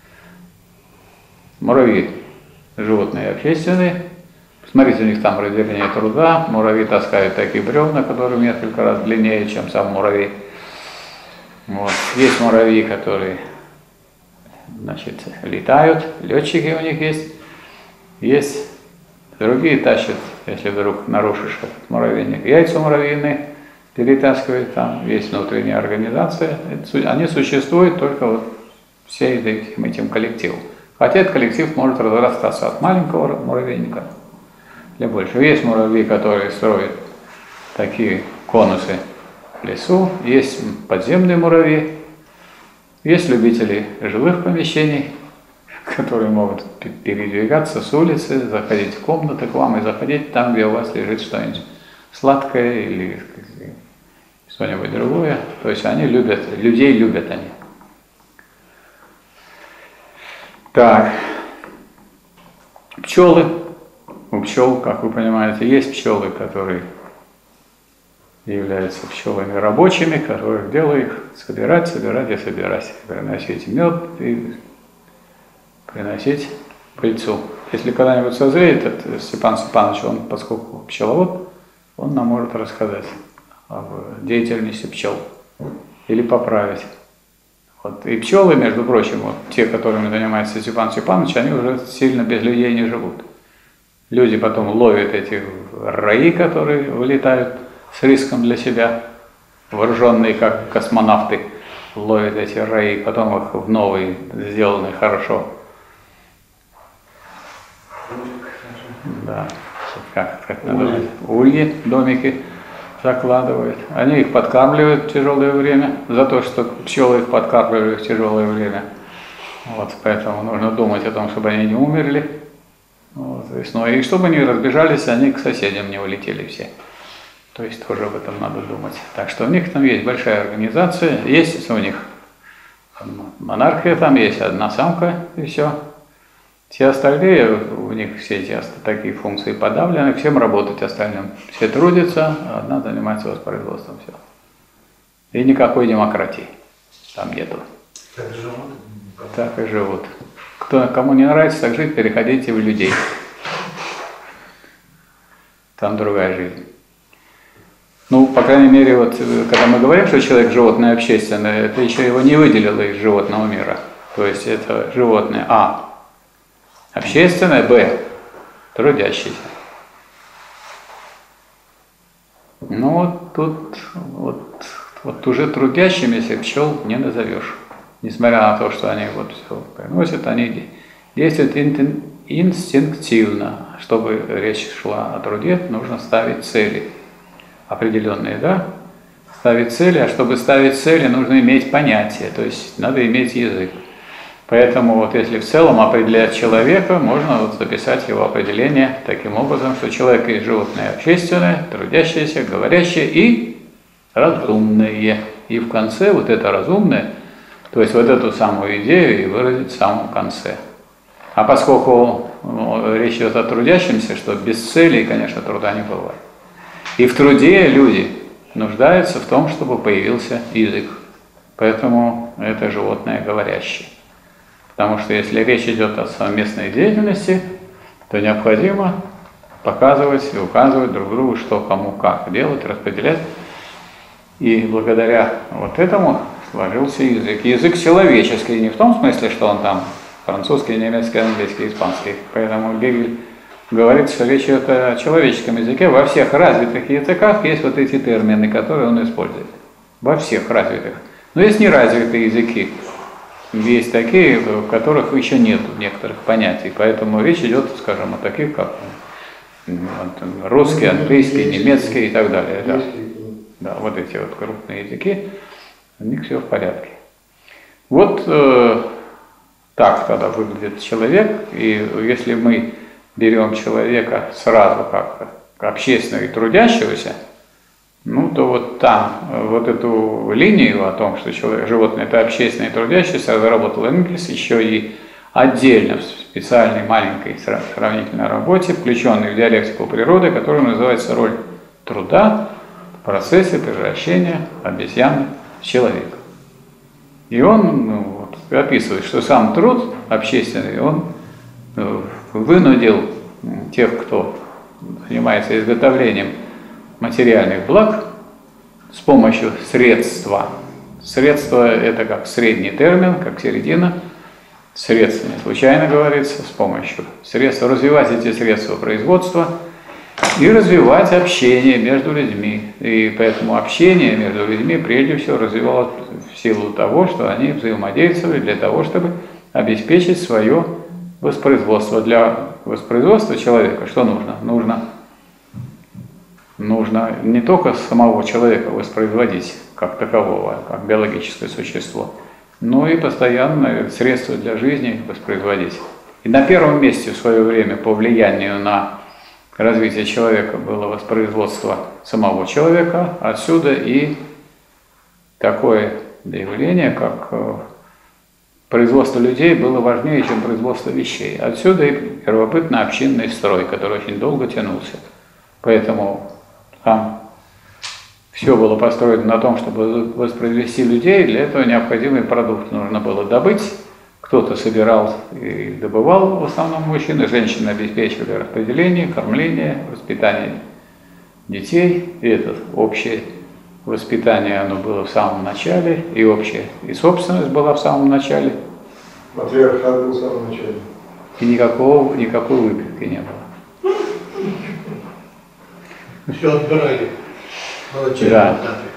S1: Муравьи – животные общественные. Смотрите, у них там разделение труда. Муравьи таскают такие бревна, которые в несколько раз длиннее, чем сам муравей. Вот. Есть муравьи, которые, значит, летают, летчики у них есть. Есть другие тащат, если вдруг нарушишь этот муравейник, яйца муравьиные перетаскивают, там есть внутренняя организация. Они существуют только вот всем этим, этим коллективом. Хотя этот коллектив может разрастаться от маленького муравейника для большего. Есть муравьи, которые строят такие конусы в лесу, есть подземные муравьи, есть любители жилых помещений, которые могут передвигаться с улицы, заходить в комнаты к вам и заходить там, где у вас лежит что-нибудь сладкое или что-нибудь другое. То есть они любят, людей любят они. Так, пчелы. У пчел, как вы понимаете, есть пчелы, которые являются пчелами рабочими, которых дело их собирать, собирать и собирать, приносить мед и приносить пыльцу. Если когда-нибудь созреет, это Степан Степанович, он, поскольку пчеловод, он нам может рассказать об деятельности пчел или поправить. Вот. И пчелы, между прочим, вот, те, которыми занимается Степан Степанович, они уже сильно без людей не живут. Люди потом ловят эти раи, которые вылетают с риском для себя, вооруженные как космонавты, ловят эти раи, потом их в новые, сделанные хорошо. Да, как, как надо, ульи, домики закладывают. Они их подкармливают в тяжелое время, за то, что пчелы их подкармливали в тяжелое время. Вот, поэтому нужно думать о том, чтобы они не умерли. Вот, весной. И чтобы они разбежались, они к соседям не улетели все. То есть тоже об этом надо думать. Так что у них там есть большая организация, есть у них монархия, там есть одна самка и все. Все остальные, у них все эти такие функции подавлены, всем работать остальным. Все трудятся, а одна занимается воспроизводством, все. И никакой демократии там нету.
S3: Так живут?
S1: Так и живут. Кто, кому не нравится так жить, переходите в людей. Там другая жизнь. Ну, по крайней мере, вот, когда мы говорим, что человек животное общественное, это еще его не выделило из животного мира. То есть это животное А. Общественное, Б. Трудящееся. Ну, вот тут вот, вот уже трудящимися пчел не назовешь. Несмотря на то, что они вот все приносят, они действуют инстинктивно. Чтобы речь шла о труде, нужно ставить цели определенные, да? Ставить цели, а чтобы ставить цели, нужно иметь понятие, то есть надо иметь язык. Поэтому вот если в целом определять человека, можно вот записать его определение таким образом, что человек есть животное общественное, трудящееся, говорящее и разумное. И в конце вот это разумное, то есть вот эту самую идею и выразить в самом конце. А поскольку ну, речь идет о трудящемся, что без целей, конечно, труда не бывает. И в труде люди нуждаются в том, чтобы появился язык. Поэтому это животное говорящее. Потому что если речь идет о совместной деятельности, то необходимо показывать и указывать друг другу, что кому как делать, распределять. И благодаря вот этому сложился язык. Язык человеческий, не в том смысле, что он там французский, немецкий, английский, испанский. Поэтому Гегель говорит, что речь идет о человеческом языке. Во всех развитых языках есть вот эти термины, которые он использует. Во всех развитых. Но есть неразвитые языки. Есть такие, в которых еще нет некоторых понятий. Поэтому речь идет, скажем, о таких, как русский, английский, немецкий и так далее. Да, да, вот эти вот крупные языки, у них все в порядке. Вот э, так тогда выглядит человек. И если мы берем человека сразу как общественного и трудящегося, ну, то вот там, вот эту линию о том, что человек, животное это общественное и трудящееся, разработал Энгельс еще и отдельно в специальной маленькой сравнительной работе, включенной в диалектику природы, которая называется «Роль труда в процессе превращения обезьяны в человека». И он ну, вот, описывает, что сам труд общественный, он вынудил тех, кто занимается изготовлением материальных благ с помощью средства. Средство – это как средний термин, как середина. Средства не случайно говорится, с помощью средств. Развивать эти средства производства и развивать общение между людьми. И поэтому общение между людьми прежде всего развивалось в силу того, что они взаимодействовали для того, чтобы обеспечить свое воспроизводство. Для воспроизводства человека что нужно? Нужно Нужно не только самого человека воспроизводить как такового, как биологическое существо, но и постоянно средства для жизни воспроизводить. И на первом месте в свое время по влиянию на развитие человека было воспроизводство самого человека. Отсюда и такое явление, как производство людей было важнее, чем производство вещей. Отсюда и первобытно-общинный строй, который очень долго тянулся. Поэтому там все было построено на том, чтобы воспроизвести людей, для этого необходимый продукт нужно было добыть. Кто-то собирал и добывал, в основном мужчины, женщины обеспечивали распределение, кормление, воспитание детей, и это общее воспитание, оно было в самом начале, и общее, и собственность была в самом начале.
S6: Матриархат был в самом начале.
S1: И никакого, никакой выпивки не было.
S3: Все отбирали. Молодчик.
S1: Да.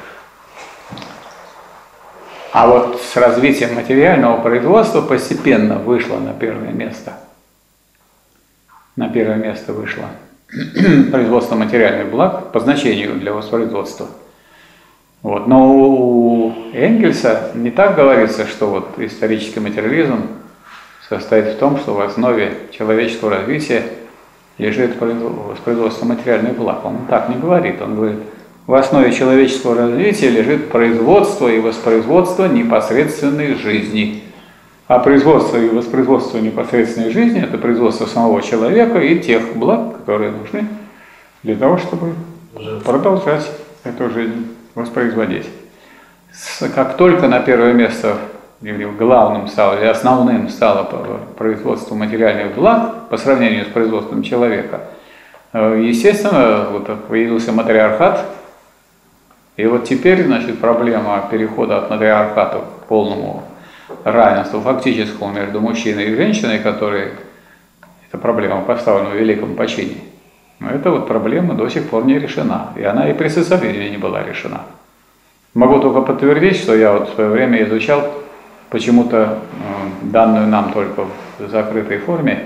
S1: А вот с развитием материального производства постепенно вышло на первое место. На первое место вышло производство материальных благ по значению для воспроизводства. Вот. Но у Энгельса не так говорится, что вот исторический материализм состоит в том, что в основе человеческого развития лежит воспроизводство материальных благ. Он так не говорит. Он говорит, в основе человеческого развития лежит производство и воспроизводство непосредственной жизни. А производство и воспроизводство непосредственной жизни – это производство самого человека и тех благ, которые нужны для того, чтобы продолжать эту жизнь воспроизводить. Как только на первое место или главным стало, или основным стало производство материальных благ по сравнению с производством человека, естественно, вот появился матриархат. И вот теперь, значит, проблема перехода от матриархата к полному равенству фактическому между мужчиной и женщиной, которая, эта проблема поставлена в великом почине, но эта вот проблема до сих пор не решена, и она и при социализме не была решена. Могу только подтвердить, что я вот в свое время изучал почему-то данную нам только в закрытой форме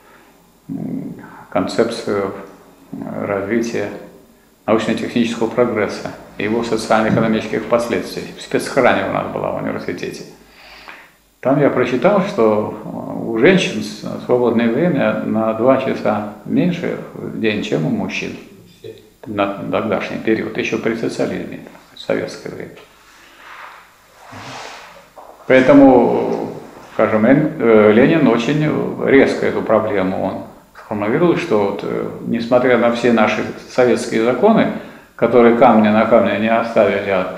S1: концепцию развития научно-технического прогресса и его социально-экономических последствий. В спецохране у нас была в университете. Там я прочитал, что у женщин свободное время на два часа меньше в день, чем у мужчин на тогдашний период, еще при социализме, в советское время. Поэтому, скажем, Ленин очень резко эту проблему он сформулировал, что вот, несмотря на все наши советские законы, которые камня на камне не оставили от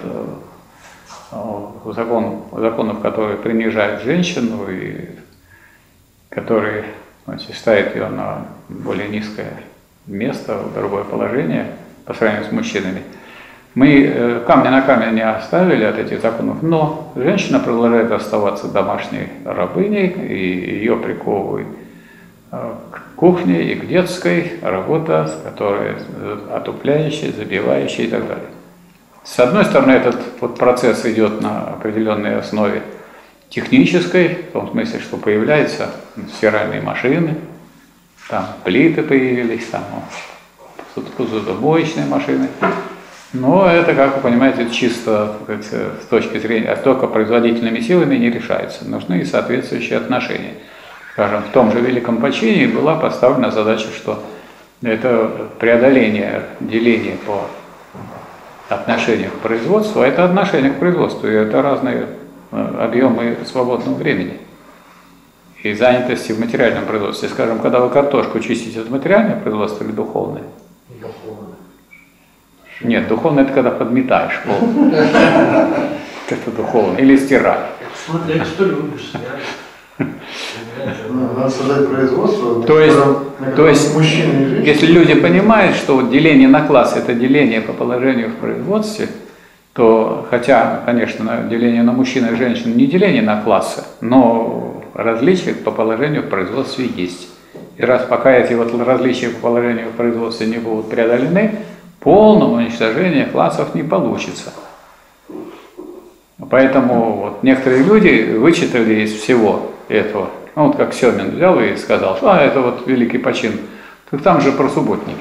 S1: закон, законов, которые принижают женщину и которые, значит, ставят ее на более низкое место, в другое положение по сравнению с мужчинами. Мы камня на камне не оставили от этих законов, но женщина продолжает оставаться домашней рабыней, и ее приковывают к кухне и к детской, работа, которая отупляющая, забивающая и так далее. С одной стороны, этот вот процесс идет на определенной основе технической, в том смысле, что появляются стиральные машины, там плиты появились, там посудомоечные машины. Но это, как вы понимаете, чисто, так сказать, с точки зрения, только производительными силами не решается. Нужны и соответствующие отношения. Скажем, в том же великом почине была поставлена задача, что это преодоление деления по отношению к производству, а это отношение к производству, и это разные объемы свободного времени и занятости в материальном производстве. Скажем, когда вы картошку чистите, это материальное производство или духовное?
S3: Духовное. Нет,
S1: духовное это когда подметаешь пол. Это духовное. Или стирать.
S3: Смотри, что любишь,
S6: Надо создать производство,
S1: то есть, то есть
S6: мужчины и женщины.
S1: Если люди понимают, что вот деление на класс – это деление по положению в производстве, то, хотя, конечно, деление на мужчин и женщин не деление на классы, но различия по положению в производстве есть. И раз пока эти вот различия по положению в производстве не будут преодолены, полного уничтожения классов не получится. Поэтому вот некоторые люди вычитали из всего этого. Ну, вот как Семин взял и сказал, что а, это вот великий почин. Так там же про субботники.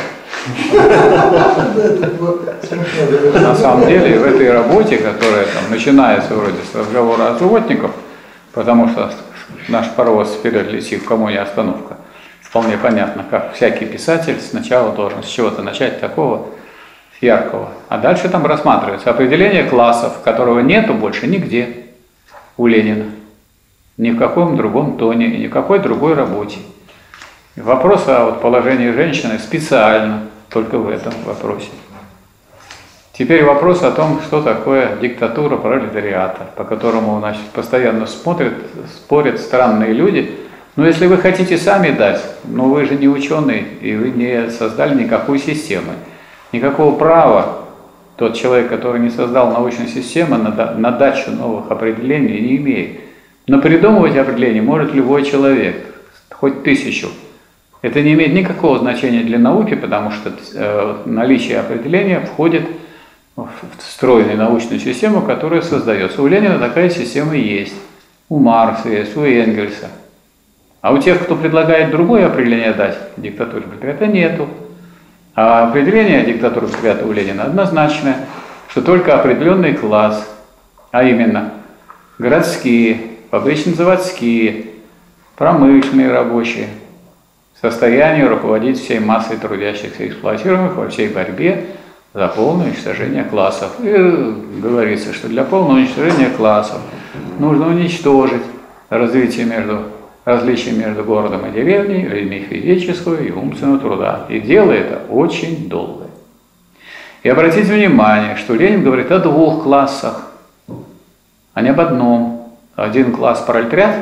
S1: На самом деле в этой работе, которая там начинается вроде с разговора о субботниках, потому что наш паровоз вперед летит, кому не остановка, вполне понятно, как всякий писатель сначала должен с чего-то начать такого яркого. А дальше там рассматривается определение классов, которого нету больше нигде у Ленина. Ни в каком другом тоне, ни в какой другой работе. И вопрос о вот положении женщины специально только в этом вопросе. Теперь вопрос о том, что такое диктатура пролетариата, по которому, значит, постоянно смотрят, спорят странные люди. Но если вы хотите сами дать, но вы же не ученый, и вы не создали никакой системы. Никакого права тот человек, который не создал научную систему, на, на дачу новых определений не имеет. Но придумывать определение может любой человек, хоть тысячу. Это не имеет никакого значения для науки, потому что э, наличие определения входит в встроенную научную систему, которая создается. У Ленина такая система есть, у Маркса есть, у Энгельса. А у тех, кто предлагает другое определение дать диктатуре пролетариата, нету. А определение диктатуры пролетариата у Ленина однозначное, что только определенный класс, а именно городские, фабрично-заводские, промышленные рабочие, в состоянии руководить всей массой трудящихся и эксплуатируемых во всей борьбе за полное уничтожение классов. И говорится, что для полного уничтожения классов нужно уничтожить развитие между различия между городом и деревней, людьми физического и умственного труда. И дело это очень долгое. И обратите внимание, что Ленин говорит о двух классах, а не об одном. Один класс пролетариат,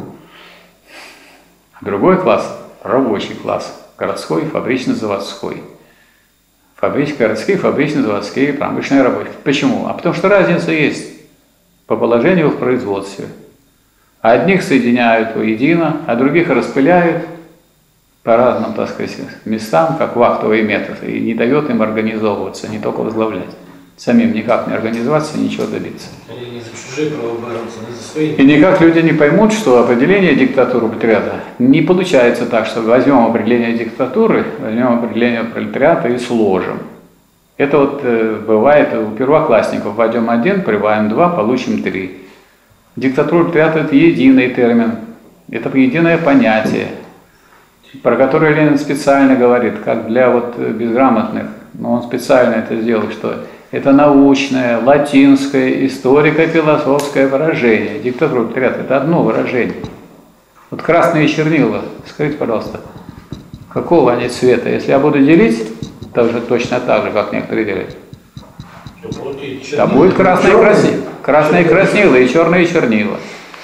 S1: а другой класс рабочий класс, городской, фабрично-заводской. Фабрич, городские, фабрично-заводские, промышленные рабочие. Почему? А потому что разница есть по положению в производстве. Одних соединяют воедино, а других распыляют по разным, так сказать, местам, как вахтовые методы, и не дает им организовываться, не только возглавлять. Самим никак не организоваться, ничего добиться.
S3: Они не за чужие права борются, не за свои.
S1: И никак люди не поймут, что определение диктатуры пролетариата не получается так, что возьмем определение диктатуры, возьмем определение пролетариата и сложим. Это вот э, бывает у первоклассников. Вводим один, прибавим два, получим три. Диктатура пролетариата – это единый термин, это единое понятие, про которое Ленин специально говорит, как для вот безграмотных, но он специально это сделал, что это научное, латинское, историко-философское выражение. Диктатура пролетариата – это одно выражение. Вот красные чернила, скажите, пожалуйста, какого они цвета? Если я буду делить, тоже точно так же, как некоторые делят. Да будет красное и краснило. Красное и краснило, и черное и чернила.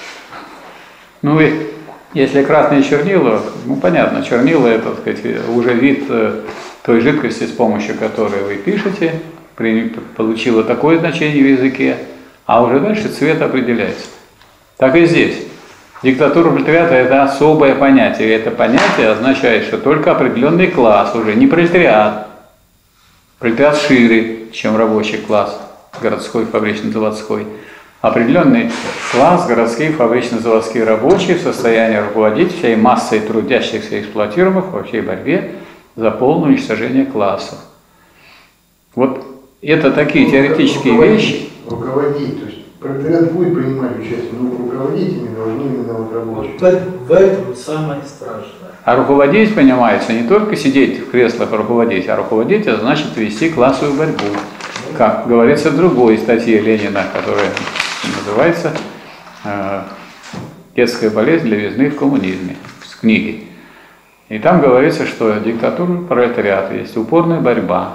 S1: Ну и если красные чернила, ну понятно, чернила это, так сказать, уже вид той жидкости, с помощью которой вы пишете, получила такое значение в языке, а уже дальше цвет определяется. Так и здесь. Диктатура пролетариата – это особое понятие, и это понятие означает, что только определенный класс, уже не пролетариат. Пролетариат шире, чем рабочий класс, городской, фабрично-заводской. Определенный класс, городские, фабрично-заводские рабочие в состоянии руководить всей массой трудящихся и эксплуатируемых во всей борьбе за полное уничтожение классов. Вот это такие теоретические вещи.
S5: Руководить, то есть пролетариат будет принимать участие, но руководить ими должны именно вот рабочие.
S3: Вот в этом самое страшное.
S1: А руководить, понимается, не только сидеть в креслах и руководить, а руководить, это значит вести классовую борьбу. Как говорится в другой статье Ленина, которая называется «Детская болезнь левизны в коммунизме», с книги. И там говорится, что диктатура пролетариата есть упорная борьба,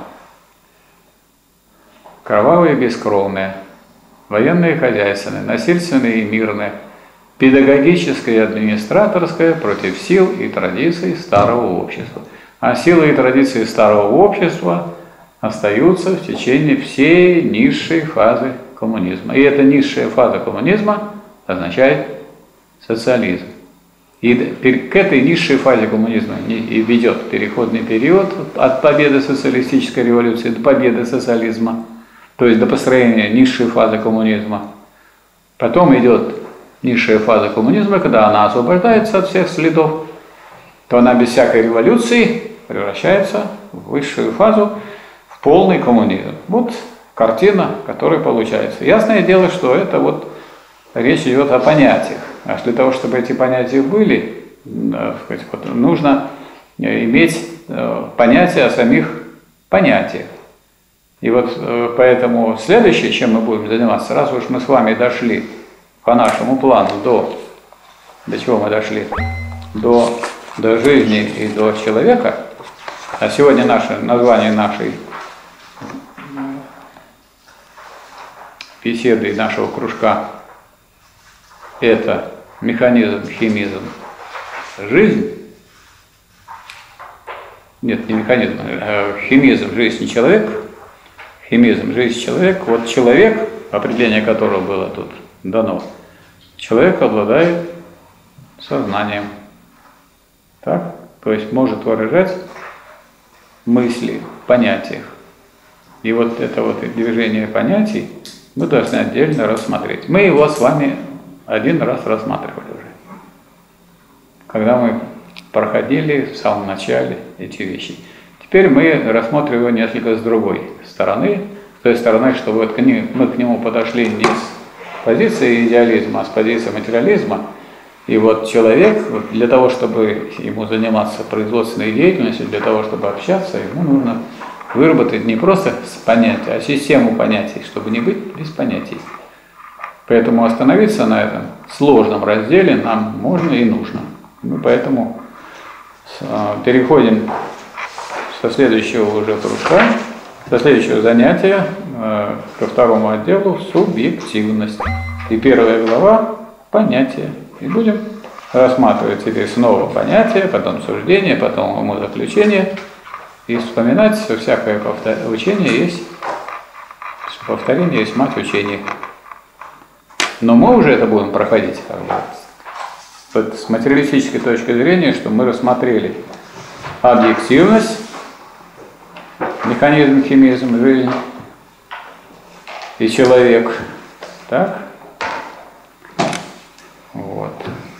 S1: кровавая и бескровная, военная и хозяйственная, насильственная и мирная, педагогическое и администраторское против сил и традиций старого общества. А силы и традиции старого общества остаются в течение всей низшей фазы коммунизма. И эта низшая фаза коммунизма означает социализм. И к этой низшей фазе коммунизма и ведет переходный период от победы социалистической революции до победы социализма, то есть до построения низшей фазы коммунизма. Потом идет низшая фаза коммунизма, когда она освобождается от всех следов, то она без всякой революции превращается в высшую фазу, в полный коммунизм. Вот картина, которая получается. Ясное дело, что это вот речь идет о понятиях. А для того, чтобы эти понятия были, нужно иметь понятие о самих понятиях. И вот поэтому следующее, чем мы будем заниматься, раз уж мы с вами дошли по нашему плану до, до чего мы дошли, до, до жизни и до человека, а сегодня наше название нашей беседы, нашего кружка – это механизм, химизм, жизнь, нет, не механизм, а химизм, жизнь не человек, химизм, жизнь человек. Вот человек, определение которого было тут дано, человек обладает сознанием, так? То есть может выражать мысли в понятиях. И вот это вот движение понятий мы должны отдельно рассмотреть. Мы его с вами один раз рассматривали уже, когда мы проходили в самом начале эти вещи. Теперь мы рассмотрим его несколько с другой стороны, с той стороны, что вот мы к нему подошли не с позиции идеализма, а с позиции материализма. И вот человек, вот для того, чтобы ему заниматься производственной деятельностью, для того, чтобы общаться, ему нужно выработать не просто понятия, а систему понятий, чтобы не быть без понятий. Поэтому остановиться на этом сложном разделе нам можно и нужно. Мы поэтому переходим со следующего уже кружка, со следующего занятия ко второму отделу субъективность. И первая глава понятия. И будем рассматривать теперь снова понятия, потом суждение, потом умозаключение. И вспоминать, что всякое учение есть, повторение есть мать учения. Но мы уже это будем проходить как бы, вот, с материалистической точки зрения, что мы рассмотрели объективность, механизм, химизм, жизнь и человек. Так? Вот.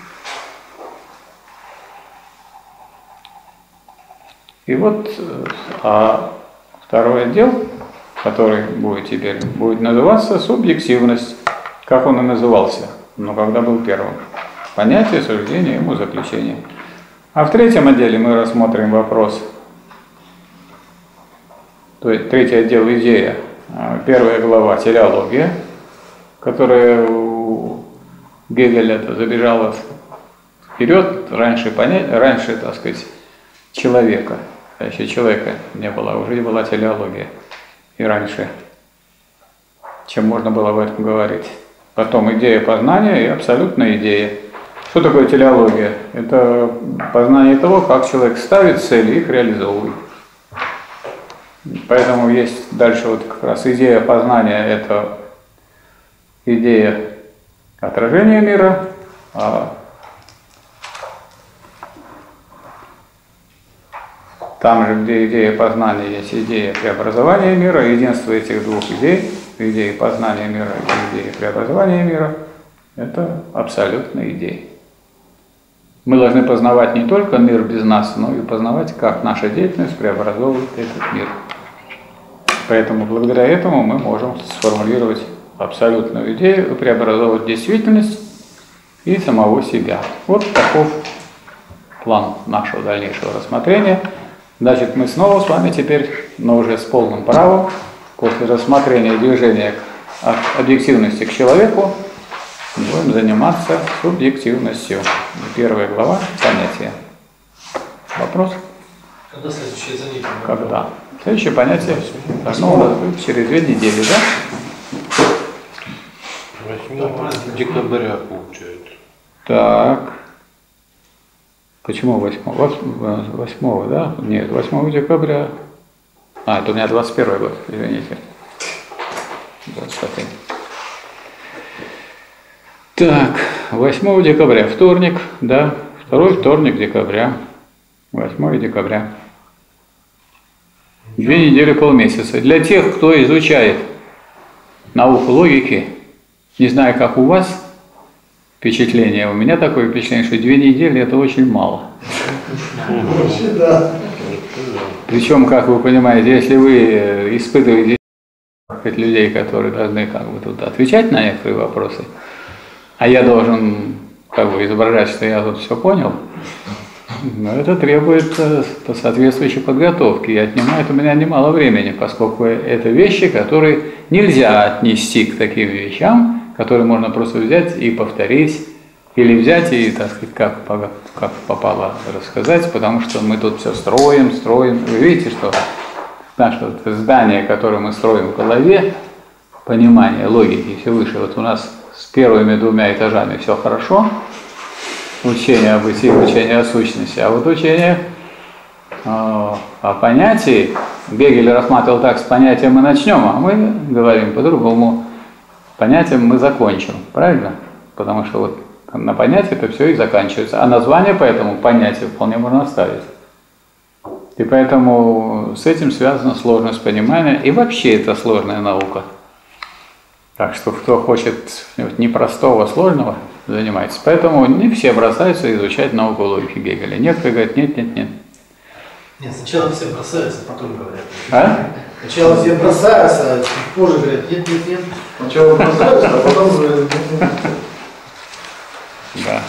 S1: И вот а второй отдел, который будет теперь, будет называться субъективность, как он и назывался, но когда был первым. Понятие, суждение, ему заключение. А в третьем отделе мы рассмотрим вопрос, то есть третий отдел идея, первая глава телеология, которая у Гегеля забежала вперед, раньше, понять, раньше, так сказать, человека. А еще человека не было, уже была телеология. И раньше, чем можно было об этом говорить. Потом идея познания и абсолютная идея. Что такое телеология? Это познание того, как человек ставит цели и их реализовывает. Поэтому есть дальше вот как раз идея познания, это идея отражения мира, а там же, где идея познания, есть идея преобразования мира, единство этих двух идей, идеи познания мира и идеи преобразования мира, это абсолютная идея. Мы должны познавать не только мир без нас, но и познавать, как наша деятельность преобразовывает этот мир. Поэтому благодаря этому мы можем сформулировать абсолютную идею, преобразовывать действительность и самого себя. Вот таков план нашего дальнейшего рассмотрения. Значит, мы снова с вами теперь, но уже с полным правом, после рассмотрения движения от объективности к человеку, будем заниматься субъективностью. Первая глава – понятия. Вопрос?
S3: Когда следующее занятие?
S1: Когда? Следующее понятие должно у нас быть через две недели, да?
S4: восьмого декабря получается.
S1: Так. Почему восьмого? восьмого, да? Нет, восьмого декабря. А, это у меня двадцать первый год, извините. двадцать один. Так, восьмого декабря, вторник, да, второй вторник декабря, восьмого декабря. Две недели, полмесяца. Для тех, кто изучает науку логики, не знаю, как у вас впечатление, у меня такое впечатление, что две недели это очень мало.
S5: Вообще, да.
S1: Причем, как вы понимаете, если вы испытываете людей, которые должны как бы тут отвечать на некоторые вопросы, а я должен как бы изображать, что я тут все понял, но это требует соответствующей подготовки и отнимает у меня немало времени, поскольку это вещи, которые нельзя отнести к таким вещам, которые можно просто взять и повторить, или взять и, так сказать, как, как попало рассказать, потому что мы тут все строим, строим. Вы видите, что наше здание, которое мы строим в голове, понимание логики, все выше, вот у нас с первыми двумя этажами все хорошо, учение о бытии, учение о сущности, а вот учение о понятии, Гегель рассматривал так: с понятием мы начнем, а мы говорим по-другому. Понятием мы закончим, правильно? Потому что вот на понятие это все и заканчивается. А название по этому понятию вполне можно оставить. И поэтому с этим связана сложность понимания. И вообще это сложная наука. Так что кто хочет непростого, сложного, занимается. Поэтому не все бросаются изучать науку логики Гегеля. Некоторые говорят: нет, нет, нет.
S3: Нет, сначала все бросаются, потом говорят.
S1: А?
S3: Сначала все бросаются, а чуть позже говорят: нет, нет, нет.
S5: Сначала бросаются, а потом говорят: нет, нет, нет.
S1: Да.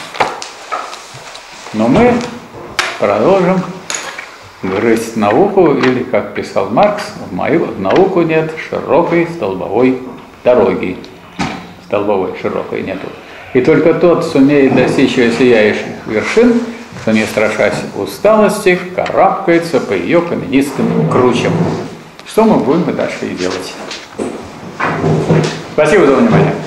S1: Но мы продолжим грызть науку, или, как писал Маркс, в мою в науку нет широкой столбовой дороги. Столбовой широкой нету. И только тот сумеет достичь ее сияющих вершин, кто, не страшась усталости, карабкается по ее каменистым кручам. Что мы будем и дальше и делать. Спасибо за внимание.